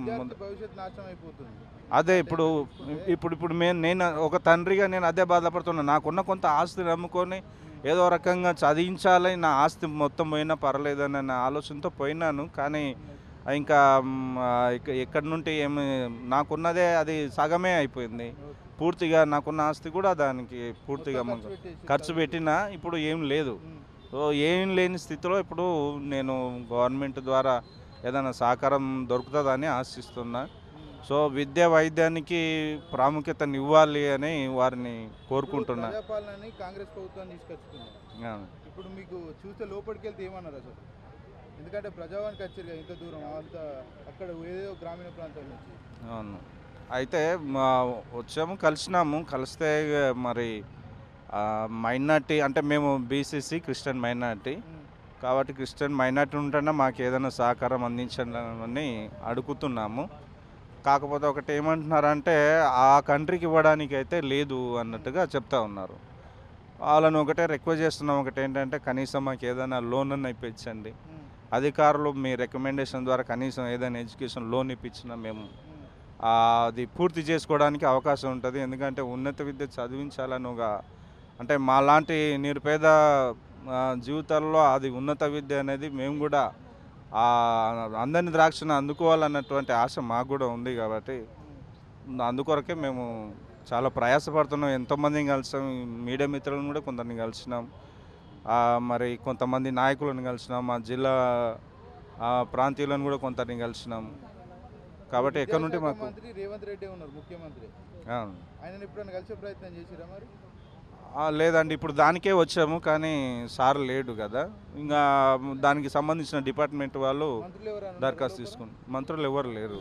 Speaker 9: అదే ఇప్పుడు నేను ఒక తండ్రిగా నేను అదే బాధపడుతున్నాను. నాకున్న కొంత ఆస్తి నమ్ముకొని ఏదో రకంగా చదివించాలి, నా ఆస్తి మొత్తం పోయినా పర్లేదని అన్న ఆలోచనతో పోయినాను. కానీ ఇంకా ఎక్కడి నుండి ఏమి నాకున్నదే అది సగమే అయిపోయింది. పూర్తిగా నాకున్న ఆస్తి కూడా దానికి పూర్తిగా ఖర్చు పెట్టినా ఇప్పుడు ఏం లేదు. సో ఏం లేని స్థితిలో ఇప్పుడు నేను గవర్నమెంట్ ద్వారా ఏదైనా సహకారం దొరుకుతుందని ఆశిస్తున్నా. సో విద్యా వైద్యానికి ప్రాముఖ్యతను ఇవ్వాలి అని వారిని కోరుకుంటున్నా.
Speaker 2: కాంగ్రెస్ ప్రభుత్వాన్ని తీసుకొచ్చుకున్నాం. ఇప్పుడు మీకు చూస్తే లోపలికి వెళ్తే ఏమన్నారు అసలు? ఎందుకంటే ప్రజావానికి వచ్చారు కదా ఇంత దూరం, అంత అక్కడ ఏదో గ్రామీణ ప్రాంతాల నుంచి.
Speaker 9: అవును, అయితే వచ్చాము, కలిస్తే మరి మైనార్టీ అంటే మేము బీసీసీ క్రిస్టియన్ మైనార్టీ కాబట్టి క్రిస్టియన్ మైనార్టీ ఉంటేనే మాకు ఏదైనా సహకారం అందించాలని అడుగుతున్నాము. కాకపోతే ఒకటి ఏమంటున్నారంటే ఆ కంట్రీకి ఇవ్వడానికి అయితే లేదు అన్నట్టుగా చెప్తా ఉన్నారు. వాళ్ళని ఒకటే రిక్వెస్ట్ చేస్తున్నాం, ఒకటి ఏంటంటే కనీసం మాకు ఏదైనా లోన్ అన్న ఇప్పించండి. అధికారులు మీ రికమెండేషన్ ద్వారా కనీసం ఏదైనా ఎడ్యుకేషన్ లోన్ ఇప్పించినా మేము అది పూర్తి చేసుకోవడానికి అవకాశం ఉంటుంది. ఎందుకంటే ఉన్నత విద్య చదివించాలని అంటే మా లాంటి నిరుపేద జీవితాల్లో అది ఉన్నత విద్య అనేది మేము కూడా అందరిని ద్రాక్షను అందుకోవాలన్నటువంటి ఆశ మాకు కూడా ఉంది. కాబట్టి అందుకొరకే మేము చాలా ప్రయాసపడుతున్నాం. ఎంతోమందిని కలిసాం, మీడియా మిత్రులను కూడా కొందరిని కలిసినాం, మరి కొంతమంది నాయకులను కలిసినాం, మా జిల్లా ప్రాంతీయులను కూడా కొందరిని కలిసినాం. కాబట్టి ఎక్కడి నుండి మాకు
Speaker 2: రేవంత్ రెడ్డి ఉన్నారు ముఖ్యమంత్రి, ఆయన ఎప్పుడైనా కలిసే ప్రయత్నం చేసిరా మరి?
Speaker 9: లేదండి, ఇప్పుడు దానికే వచ్చాము కానీ సార్ లేడు కదా. ఇంకా దానికి సంబంధించిన డిపార్ట్మెంట్ వాళ్ళు దరఖాస్తు తీసుకుని మంత్రులు ఎవరు లేరు.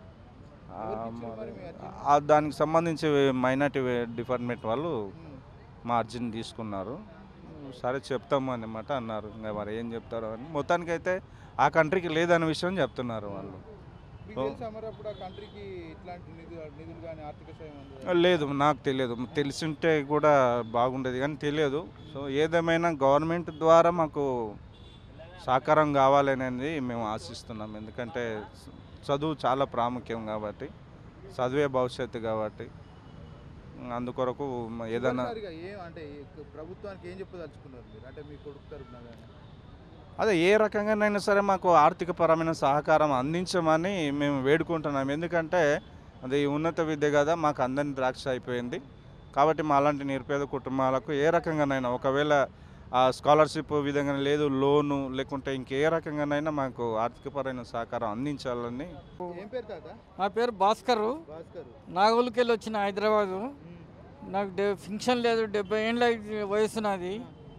Speaker 9: దానికి సంబంధించి మైనార్టీ డిపార్ట్మెంట్ వాళ్ళు మా అర్జీని తీసుకున్నారు. సరే చెప్తాము అన్నమాట అన్నారు. ఇంకా మరి ఏం చెప్తారో అని మొత్తానికైతే ఆ కంట్రీకి లేదనే విషయం చెప్తున్నారు వాళ్ళు.
Speaker 2: మీకు తెలుసా మరి అప్పుడు ఆ కంట్రీకి ఇట్లాంటి నిధులు కానీ ఆర్థిక సాయం అందదా?
Speaker 9: లేదు, నాకు తెలియదు. తెలిసింటే కూడా బాగుండేది కానీ తెలియదు. సో ఏదేమైనా గవర్నమెంట్ ద్వారా మాకు సహకారం కావాలనేది మేము ఆశిస్తున్నాం. ఎందుకంటే చదువు చాలా ప్రాముఖ్యం కాబట్టి, చదువే భవిష్యత్తు కాబట్టి అందుకొరకు ఏదైనా
Speaker 2: చివరిసారిగా అంటే ప్రభుత్వానికి ఏం చెప్పదలుచుకున్నారు మీరు, అంటే మీ కొడుకు తరపున కానీ?
Speaker 9: అదే ఏ రకంగానైనా సరే మాకు ఆర్థికపరమైన సహకారం అందించమని మేము వేడుకుంటున్నాం. ఎందుకంటే అది ఉన్నత విద్య కదా, మాకు అందని ద్రాక్ష అయిపోయింది. కాబట్టి మా అలాంటి నిరుపేద కుటుంబాలకు ఏ రకంగానైనా, ఒకవేళ స్కాలర్షిప్ విధంగా లేదు, లోను లేకుంటే ఇంకే రకంగానైనా మాకు ఆర్థికపరమైన సహకారం అందించాలని.
Speaker 2: ఏం పేరు తాత?
Speaker 10: నా పేరు భాస్కరు.
Speaker 2: భాస్కర్.
Speaker 10: నాగోలుకెళ్ళి వచ్చిన హైదరాబాదు. నాకు ఫింక్షన్ లేదు, 70 ఏళ్ళ వయసు నాది.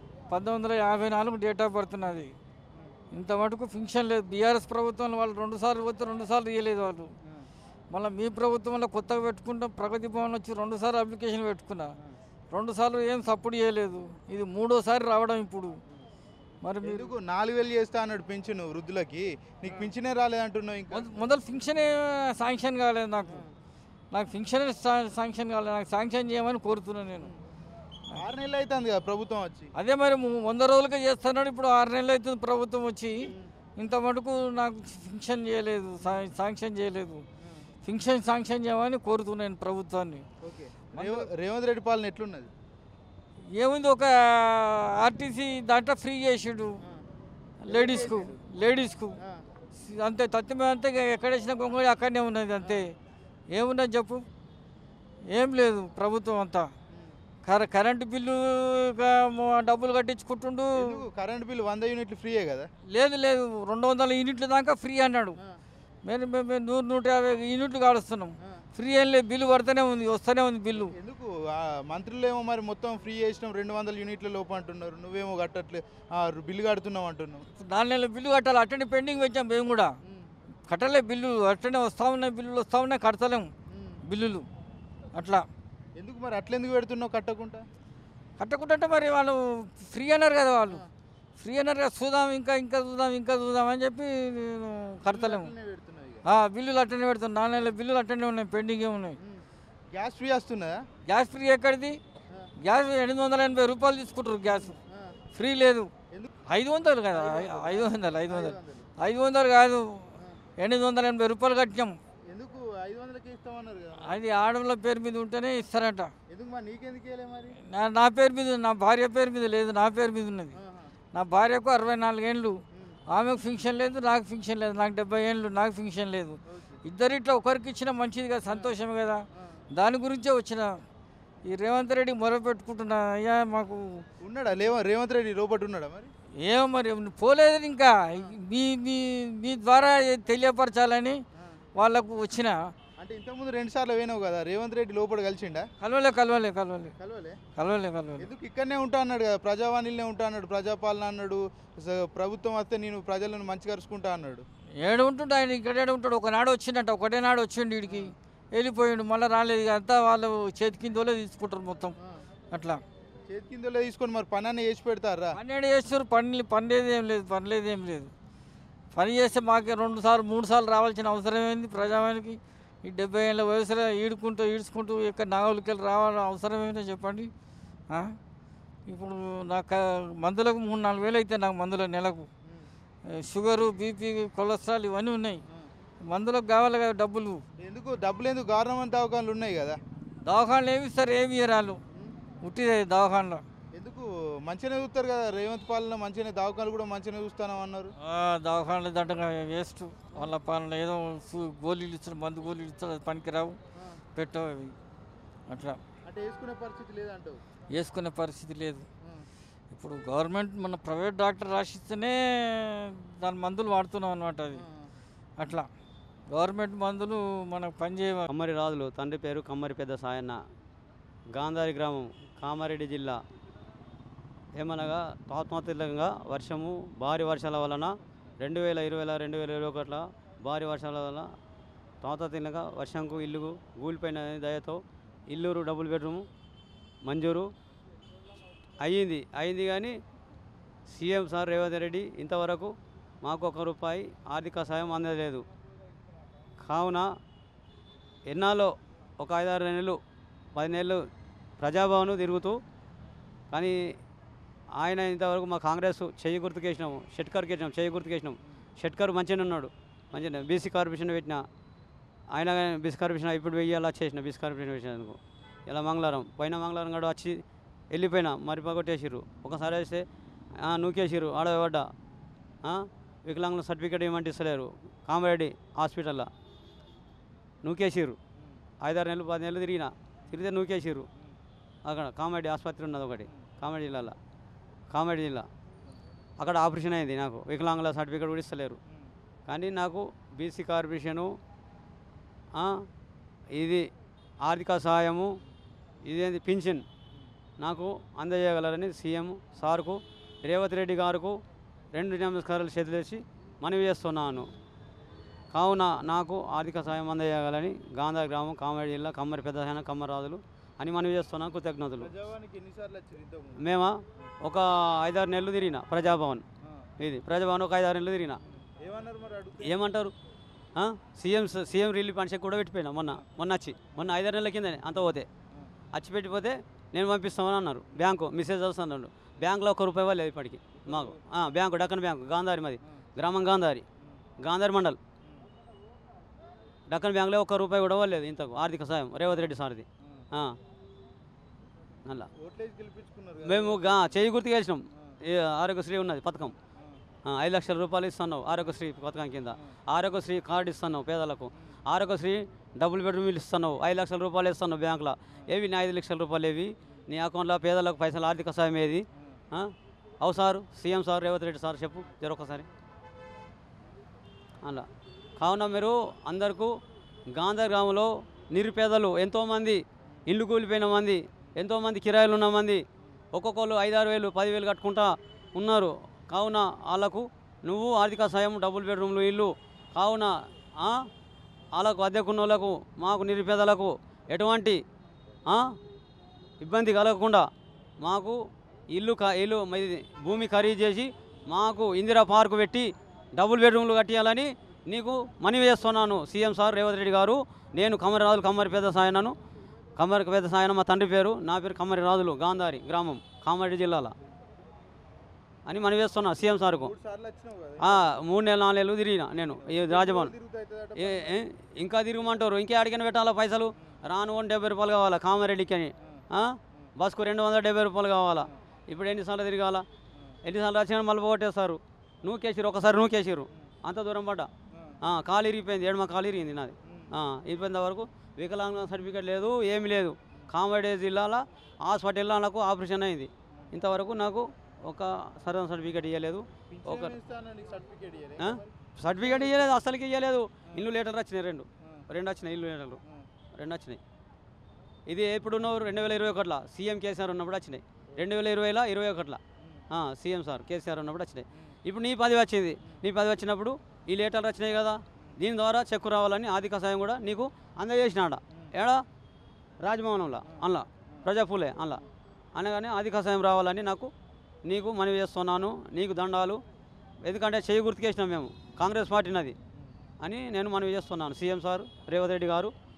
Speaker 10: 1954 డేట్ ఆఫ్ బర్త్ నాది. ఇంత మటుకు ఫింక్షన్ లేదు. బీఆర్ఎస్ ప్రభుత్వంలో వాళ్ళు 2 సార్లు పోతే 2 సార్లు ఇవ్వలేదు వాళ్ళు. మళ్ళీ మీ ప్రభుత్వంలో కొత్తగా పెట్టుకుంటాం, ప్రగతి భవన్ వచ్చి 2 సార్లు అప్లికేషన్ పెట్టుకున్నా, 2 సార్లు ఏం సపోర్ట్ చేయలేదు. ఇది 3వసారి రావడం ఇప్పుడు. మరి
Speaker 2: ఎందుకు 4000 చేస్తా అన్నాడు పింఛను వృద్ధులకి, నీకు పింఛనే రాలేదంటున్నావు? ఇంకా
Speaker 10: మొదలు ఫింక్షనే శాంక్షన్ కాలేదు నాకు. ఫింక్షనే శాంక్షన్ కాలేదు. నాకు శాంక్షన్ చేయమని కోరుతున్నాను నేను.
Speaker 2: 6 నెలలు అవుతుంది కదా ప్రభుత్వం వచ్చి.
Speaker 10: అదే మరి 100 రోజులుగా చేస్తున్నాడు, ఇప్పుడు 6 నెలలు అవుతుంది ప్రభుత్వం వచ్చి. ఇంత మటుకు నాకు ఫింక్షన్ చేయలేదు, శాంక్షన్ చేయలేదు. ఫింక్షన్ శాంక్షన్ చేయమని కోరుతున్నాను ప్రభుత్వాన్ని.
Speaker 2: ఓకే, రేవంత్ రెడ్డి పాలన ఎట్లున్నది?
Speaker 10: ఏముంది, ఒక ఆర్టీసీ దాంట్లో ఫ్రీ చేసాడు లేడీస్కు అంతే. తత్తిమే అంతే, ఎక్కడేసిన గొంగళి అక్కడనే ఉన్నది అంతే. ఏమున్నది చెప్పు? ఏం లేదు. ప్రభుత్వం అంతా కరెంటు బిల్లు డబ్బులు కట్టించుకుంటుండు.
Speaker 2: కరెంటు బిల్లు 100 యూనిట్లు ఫ్రీయే కదా?
Speaker 10: లేదు 200 యూనిట్ల దాకా ఫ్రీ అన్నాడు. మేము 100-150 యూనిట్లు కాడుస్తున్నాం. ఫ్రీ ఏం లేదు, బిల్లు పడుతూనే ఉంది, వస్తూనే ఉంది బిల్లు.
Speaker 2: ఎందుకు మంత్రులు ఏమో మరి మొత్తం ఫ్రీ చేసినాం 200 యూనిట్ల లోపు అంటున్నారు, నువ్వేమో కట్టట్లే, బిల్లు కడుతున్నావు అంటున్నావు.
Speaker 10: 4 నెలల బిల్లు కట్టాలి, అట్టనే పెండింగ్ పెట్టాం మేము కూడా. కట్టలే బిల్లు, అట్టనే వస్తూ ఉన్నాయి బిల్లులు, వస్తూ ఉన్నాయి, కడతలేము బిల్లులు. అట్లా
Speaker 2: ఎందుకు మరి అట్లెందుకు పెడుతున్నావు కట్టకుండా
Speaker 10: అంటే మరి వాళ్ళు ఫ్రీ అన్నారు కదా, వాళ్ళు ఫ్రీ అన్నారు కదా, చూద్దాం ఇంకా చూద్దాం అని చెప్పి కడతలేము. బిల్లులు అట్టనే పెడుతున్నాం, 4 నెలల బిల్లులు అట్టనే ఉన్నాయి, పెండింగే ఉన్నాయి.
Speaker 2: గ్యాస్ ఫ్రీ వస్తున్నదా?
Speaker 10: గ్యాస్ ఫ్రీ ఎక్కడిది? గ్యాస్ 880 రూపాయలు తీసుకుంటారు. గ్యాస్ ఫ్రీ లేదు. 500 కదా, 500 కాదు, 880 రూపాయలు కట్టాం.
Speaker 2: ఎందుకు 500కి ఇస్తామన్నారు కదా?
Speaker 10: అది ఆడవాళ్ళ పేరు మీద ఉంటేనే ఇస్తారంట.
Speaker 2: ఎందుకు మరి నీకెందుకు ఇవ్వలే మరి?
Speaker 10: నా పేరు మీద, నా భార్య పేరు మీద లేదు, నా పేరు మీద ఉన్నది. నా భార్యకు 64 ఏళ్ళు, ఆమెకు ఫింక్షన్ లేదు, నాకు ఫింక్షన్ లేదు. నాకు 70 ఏళ్ళు, నాకు ఫింక్షన్ లేదు. ఇద్దరిట్లో ఒకరికి ఇచ్చిన మంచిది కదా, సంతోషమే కదా. దాని గురించే వచ్చిన ఈ రేవంత్ రెడ్డి మొరపెట్టుకుంటున్నా. అయ్యా మాకు
Speaker 2: ఉన్నాడా రేవంత్ రెడ్డి లోపల ఉన్నాడా మరి?
Speaker 10: ఏమో మరి పోలేదు ఇంకా. మీ ద్వారా తెలియపరచాలని వాళ్ళకు వచ్చిన.
Speaker 2: అంటే ఇంతకుముందు 2 సార్లు పోయినావు కదా, రేవంత్ రెడ్డి లోపల కలిసిండా?
Speaker 10: కలవలే.
Speaker 2: ఎందుకు ఇక్కడనే ఉంటా అన్నాడు కదా, ప్రజావాణిలోనే ఉంటా అన్నాడు, ప్రజాపాలన అన్నాడు, ప్రభుత్వం వస్తే నేను ప్రజలను మంచిగా కలుసుకుంటా అన్నాడు.
Speaker 10: ఏడు ఉంటుండే ఆయన, ఇక్కడే ఉంటాడు. ఒకనాడు వచ్చిండట, ఒకటే నాడు వచ్చిండు వీడికి, వెళ్ళిపోయిండు, మళ్ళీ రాలేదు. ఇక అంతా వాళ్ళు చేతి కిందోలే తీసుకుంటారు మొత్తం. అట్లా
Speaker 2: చేతి కిందోలే తీసుకొని మరి పని అన్నీ చేసి పెడతారా?
Speaker 10: పని చేస్తారు, పనిలేదు ఏం లేదు. పని చేస్తే మాకే 2 సార్లు 3 సార్లు రావాల్సిన అవసరం ఏంది ప్రజావానికి? ఈ 70 ఏళ్ళ వయసులో ఈడ్చుకుంటూ ఇక్కడ నాగోలుకెళ్ళి రావాలని అవసరం ఏంటో చెప్పండి. ఇప్పుడు నాకు మందులకు 3-4 వేలు అయితే నాకు మందులు నెలకు. షుగరు, బీపీ, కొలెస్ట్రాల్ ఇవన్నీ ఉన్నాయి. మందులకు కావాలి కదా డబ్బులు.
Speaker 2: డబ్బులు ఎందుకు? గవర్నమెంట్ దవాఖానలు ఉన్నాయి కదా.
Speaker 10: దవాఖానలు ఏమి ఇస్తారు? ఏమి ఇయ్యరాలు, ఉట్టిదే దవాఖానలో.
Speaker 2: ఎందుకు మంచిగానే చూస్తారు కదా, రేవంత్ పాలన మంచిగానే, దవాఖానలు కూడా మంచిగానే చూస్తాను అన్నారు.
Speaker 10: దవాఖానలు దండగా వేస్ట్. వాళ్ళ పాలన ఏదో గోళీలు ఇస్తారు, మందు గోళీలు ఇస్తారు, అది పనికిరావు, పెట్టవు అవి. అట్లా
Speaker 2: అంటే వేసుకునే పరిస్థితి లేదంటావు?
Speaker 10: వేసుకునే పరిస్థితి లేదు. ఇప్పుడు గవర్నమెంట్ మన ప్రైవేట్ డాక్టర్ రాసిస్తేనే దాని మందులు వాడుతున్నాం అన్నమాట. అది అట్లా గవర్నమెంట్ మందులు మనకు పనిచేయ.
Speaker 11: కమ్మరి రాజులు, తండ్రి పేరు కమ్మరి పెద్ద సాయన్న, గాంధారి గ్రామం, కామారెడ్డి జిల్లా. ఏమనగా తాత్మాత్మకంగా భారీ వర్షాల వలన 2020-2021 భారీ వర్షాల వలన తాత్మాత్మకంగా వర్షంకు ఇల్లు కూలిపోయిన దయతో ఇల్లూరు డబుల్ బెడ్రూమ్ మంజూరు అయింది కానీ సీఎం సార్ రేవంత్ రెడ్డి ఇంతవరకు మాకు 1 రూపాయి ఆర్థిక సాయం అందలేదు. కావున ఎన్నాలో ఒక 5-6 నెలలు 10 నెలలు ప్రజాభవన్ తిరుగుతూ కానీ ఆయన ఇంతవరకు మా కాంగ్రెస్ చెయ్యి గుర్తుకేసినాము, షెట్కర్కి వేసినాం, చెయ్యి గుర్తుకేసినాం. షెట్కర్ మంచిగానే ఉన్నాడు, మంచిగా బీసీ కార్పొరేషన్ పెట్టిన ఆయన బీసీ కార్పొరేషన్ ఇప్పుడు వెయ్యాలా చేసిన బీసీ కార్పొరేషన్ వేసినందుకు. ఇలా మంగళవారం పోయిన మంగళవారం కూడా వచ్చి వెళ్ళిపోయినా మరి పగొట్టేసిర్రు. ఒకసారి వేస్తే నూకేసిర్రు, ఆడబడ్డా వికలాంగుల సర్టిఫికేట్ ఏమంటే ఇస్తలేరు. కామారెడ్డి హాస్పిటల్లో నూకేసిర్రు. 5-6 నెలలు 10 నెలలు తిరిగితే నూకేసిర్రు. అక్కడ కామారెడ్డి ఆసుపత్రి ఉన్నది ఒకటి కామారెడ్డి జిల్లాలో, కామారెడ్డి జిల్లా. అక్కడ ఆపరేషన్ అయింది నాకు, వికలాంగుల సర్టిఫికేట్ కూడా ఇస్తలేరు. కానీ నాకు బీసీ కార్పొరేషను ఇది ఆర్థిక సహాయము ఇదేంటి పింఛన్ నాకు అందజేయగలరని సీఎం సార్కు రేవంత్ రెడ్డి గారుకు 2 నమస్కారాలు చేతులేసి మనవి చేస్తున్నాను. కావున నాకు ఆర్థిక సహాయం అందజేయగలని గాంధారి గ్రామం కామారెడ్డి జిల్లా కమ్మరి పెద్ద సాయన కమ్మరాజులు అని మనవి చేస్తున్నాను. కృతజ్ఞతలు. మేము ఒక 5-6 నెలలు తిరిగిన ప్రజాభవన్, ఇది ప్రజాభవన్ ఒక 5-6 నెలలు తిరిగిన. ఏమంటారు సీఎం రిలీఫ్ ఫండ్స్ కూడా పెట్టిపోయినా మొన్న 5-6 నెలల కింద అంత పోతే వచ్చి పెట్టిపోతే నేను పంపిస్తామని అన్నారు. బ్యాంకు మెసేజ్ వస్తున్నాడు, బ్యాంకులో ₹1 లేదు ఇప్పటికి మాకు. బ్యాంకు డక్కన్ బ్యాంకు గాంధారి, మాది గ్రామం గాంధారి మండల్. డక్కన్ బ్యాంకులో ₹1 కూడా లేదు ఇంతకు ఆర్థిక సాయం రేవంత్ రెడ్డి సార్ది. అలా మేము చెయ్యి గుర్తు గెలిచినాం. ఆరోగ్యశ్రీ ఉన్నది పథకం, 5 లక్షల రూపాయలు ఇస్తున్నావు ఆరోగ్యశ్రీ పథకం కింద. ఆరోగ్యశ్రీ కార్డు ఇస్తున్నావు పేదలకు, ఆరోగ్యశ్రీ డబుల్ బెడ్రూమ్ ఇస్తున్నావు, 5 లక్షల రూపాయలు ఇస్తున్నావు బ్యాంకులో. ఏవి నీ 5 లక్షల రూపాయలు ఏవి నీ అకౌంట్లో పేదలకు పైసలు ఆర్థిక సాయం ఏది? అవు sir CM sir Revanth Reddy sir చెప్పు జరొకసారి. అలా కావున మీరు అందరికీ గాంధారి గ్రామంలో నిరుపేదలు ఎంతోమంది, ఇల్లు కూలిపోయిన మంది, ఎంతోమంది కిరాయిలు ఉన్న మంది, ఒక్కొక్కరు 5-6 వేలు 10 వేలు కట్టుకుంటా ఉన్నారు. కావున వాళ్ళకు నువ్వు ఆర్థిక సాయం డబుల్ బెడ్రూమ్లు ఇల్లు కావున వాళ్ళకు అద్దెకున్న వాళ్ళకు మాకు నిరుపేదలకు ఎటువంటి ఇబ్బంది కలగకుండా మాకు ఇల్లు భూమి ఖరీదు చేసి మాకు ఇందిరా పార్కు పెట్టి డబుల్ బెడ్రూమ్లు కట్టియాలని నీకు మనవి చేస్తున్నాను. సీఎం సార్ రేవంత్ రెడ్డి గారు, నేను కమ్మరి కమ్మరి పెద్ద సాయనను, కమ్మరి పెద్ద సాయన మా తండ్రి పేరు, నా పేరు కమ్మరి రాజులు, గాంధారి గ్రామం కామారెడ్డి జిల్లాలో అని మనవి చేస్తున్నా సీఎం సార్కు. 3 నెలలు 4 నెలలు తిరిగిన నేను ఈ రాజభవన్. ఇంకా తిరగమంటారు, ఇంకే అడిగిన పెట్టాలా పైసలు? రాను ₹70 కావాలా కామారెడ్డికి అని, బస్కు ₹270 కావాలా. ఇప్పుడు ఎన్నిసార్లు తిరగాల? ఎన్నిసార్లు వచ్చినా మళ్ళీ పోగొట్టేస్తారు. ఒకసారి నూకేసిరు, అంత దూరం పడ్డా కాలు ఇరిగిపోయింది, ఎడమ కాలు ఇరిగింది నాది. ఇరిపోయిన వరకు వికలాంగ సర్టిఫికేట్ లేదు, ఏమీ లేదు. కామారెడ్డి జిల్లాలో హాస్పిటల్లో నాకు ఆపరేషన్ అయింది. ఇంతవరకు నాకు ఒక సర్టిఫికేట్ ఇవ్వలేదు, ఒక సర్టిఫికేట్ ఇవ్వలేదు, అసలుకి ఇవ్వలేదు. ఇల్లు లెటర్ వచ్చినాయి, రెండు వచ్చినాయి, ఇల్లు లెటర్లు 2 వచ్చినాయి. ఇది ఎప్పుడు ఉన్నావు? 2021లో సీఎం కేసీఆర్ ఉన్నప్పుడు వచ్చినాయి. 2020లో 21లో సీఎం సార్ కేసీఆర్ ఉన్నప్పుడు వచ్చినాయి. ఇప్పుడు నీ 10 వచ్చింది. నీ 10 వచ్చినప్పుడు ఈ లెటర్లు వచ్చినాయి కదా, దీని ద్వారా చెక్కు రావాలని ఆర్థిక సాయం కూడా నీకు అందజేసినాడ. ఏడా రాజభవనంలో అందులో ప్రజాపూలే అందులో అనగానే ఆర్థిక సాయం రావాలని నీకు మనవి చేస్తున్నాను. నీకు దండాలు, ఎందుకంటే చెయ్యి గుర్తుకేసినాం మేము, కాంగ్రెస్ పార్టీనది అని నేను మనవి చేస్తున్నాను. సీఎం సార్ రేవంత్ రెడ్డి గారు